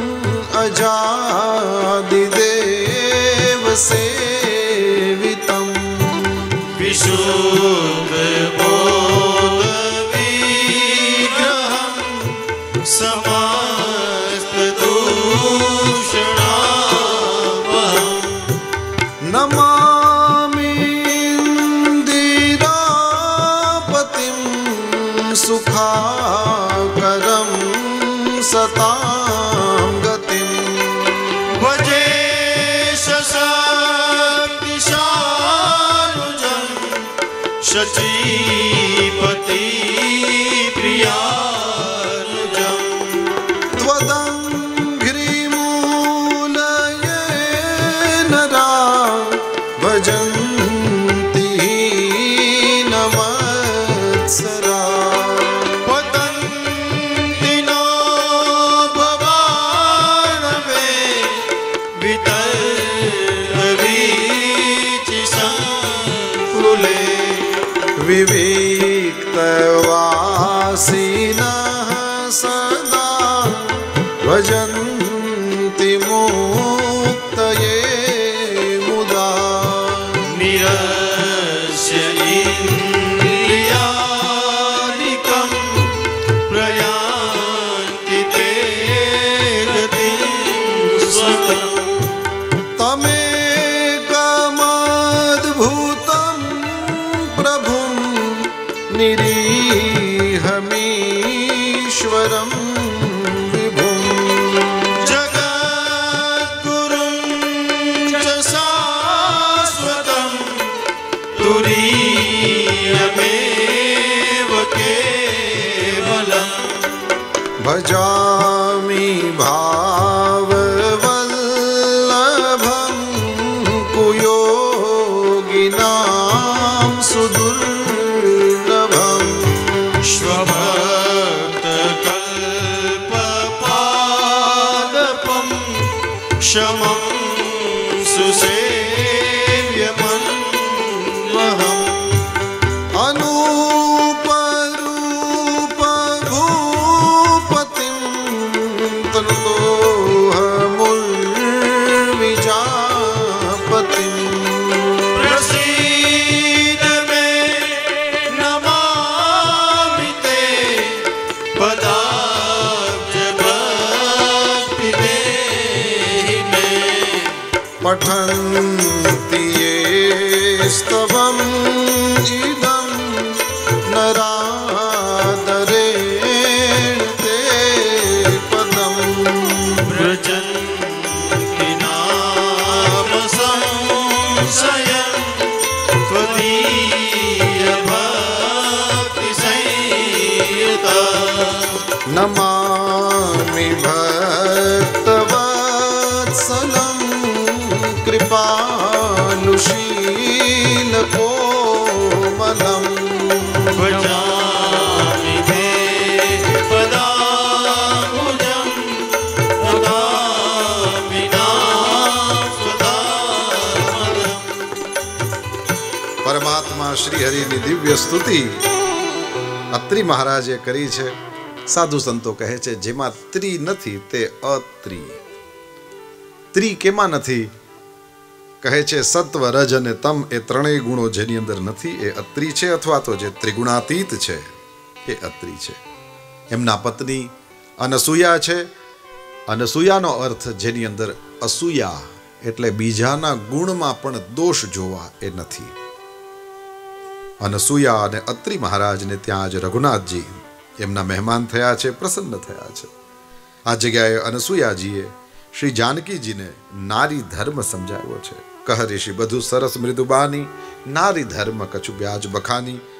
अजादिदेवसेवितं विशुद्धबोधविग्रहं समस्तदूषणावहं नमामीन्द्रापतिं सुखाकरं सतां गतिं भजे शक्तिशानुजं शचीपति प्रियानुजं त्वदङ्घ्रिमूलये नरा भजन्ति नमत्सरा पतन्ति नो भवानवे वितर्कवीचिसङ्कुले विविक्तवासिनः सदा भजन्ति मुक्तये मुदा निरस्य इन्द्रियादिकं प्रयान्ति ते गतिं स्वतम् तमेकमद्भुतं प्रभुं निरीहमीश्वरं विभुं जगद्गुरुं च शाश्वतं तुरीयमेव केवलम् भजामि भाववल्लभं कुयोगिनां सुदुर्लभम् स्वभक्तकल्पपादपं शमं सुसेव्यमन्वहम् अनूपरूपभूपतिं तनतोऽहमुर्विजापतिम् प्रसीद मे नमामि ते पदाब्जभक्तिदेहि मे पठन्ति ये स्तवम् इदं नरादरेण ते पदम् व्रजन्ति नाम संशयं त्वदीयभक्तिसंयुता नमामि भक्तवत्सलं कृपालुशीलकोमलम् भजामि ते पदाम्बुजं नमामि नास्पदामलम् પરમાત્મા શ્રી હરિની દિવ્ય સ્તુતિ અત્રિ મહારાજે કરી છે. સાધુ સંતો કહે છે જેમાં ત્રિ નથી તે અત્રિ. ત્રિ કેમાં નથી? કહે છે સત્વ રજ અને તમ એ ત્રણેય ગુણો જેની અંદર નથી એ અત્રિ છે, અથવા તો જે ત્રિગુણાતીત છે એ અત્રિ છે. એમના પત્ની અનસૂયા છે. અનસૂયાનો અર્થ જેની અંદર અસૂયા એટલે બીજાના ગુણમાં પણ દોષ જોવા એ નથી. અનસૂયા અને અત્રિ મહારાજને ત્યાં જ રઘુનાથજી એમના મહેમાન થયા છે, પ્રસન્ન થયા છે. આ જગ્યાએ અનસૂયાજીએ શ્રી જાનકીજીને નારી ધર્મ સમજાવ્યો છે. કહ ઋષિ બધું સરસ મૃદુબાની, નારી ધર્મ કછુ વ્યાજ બખાની.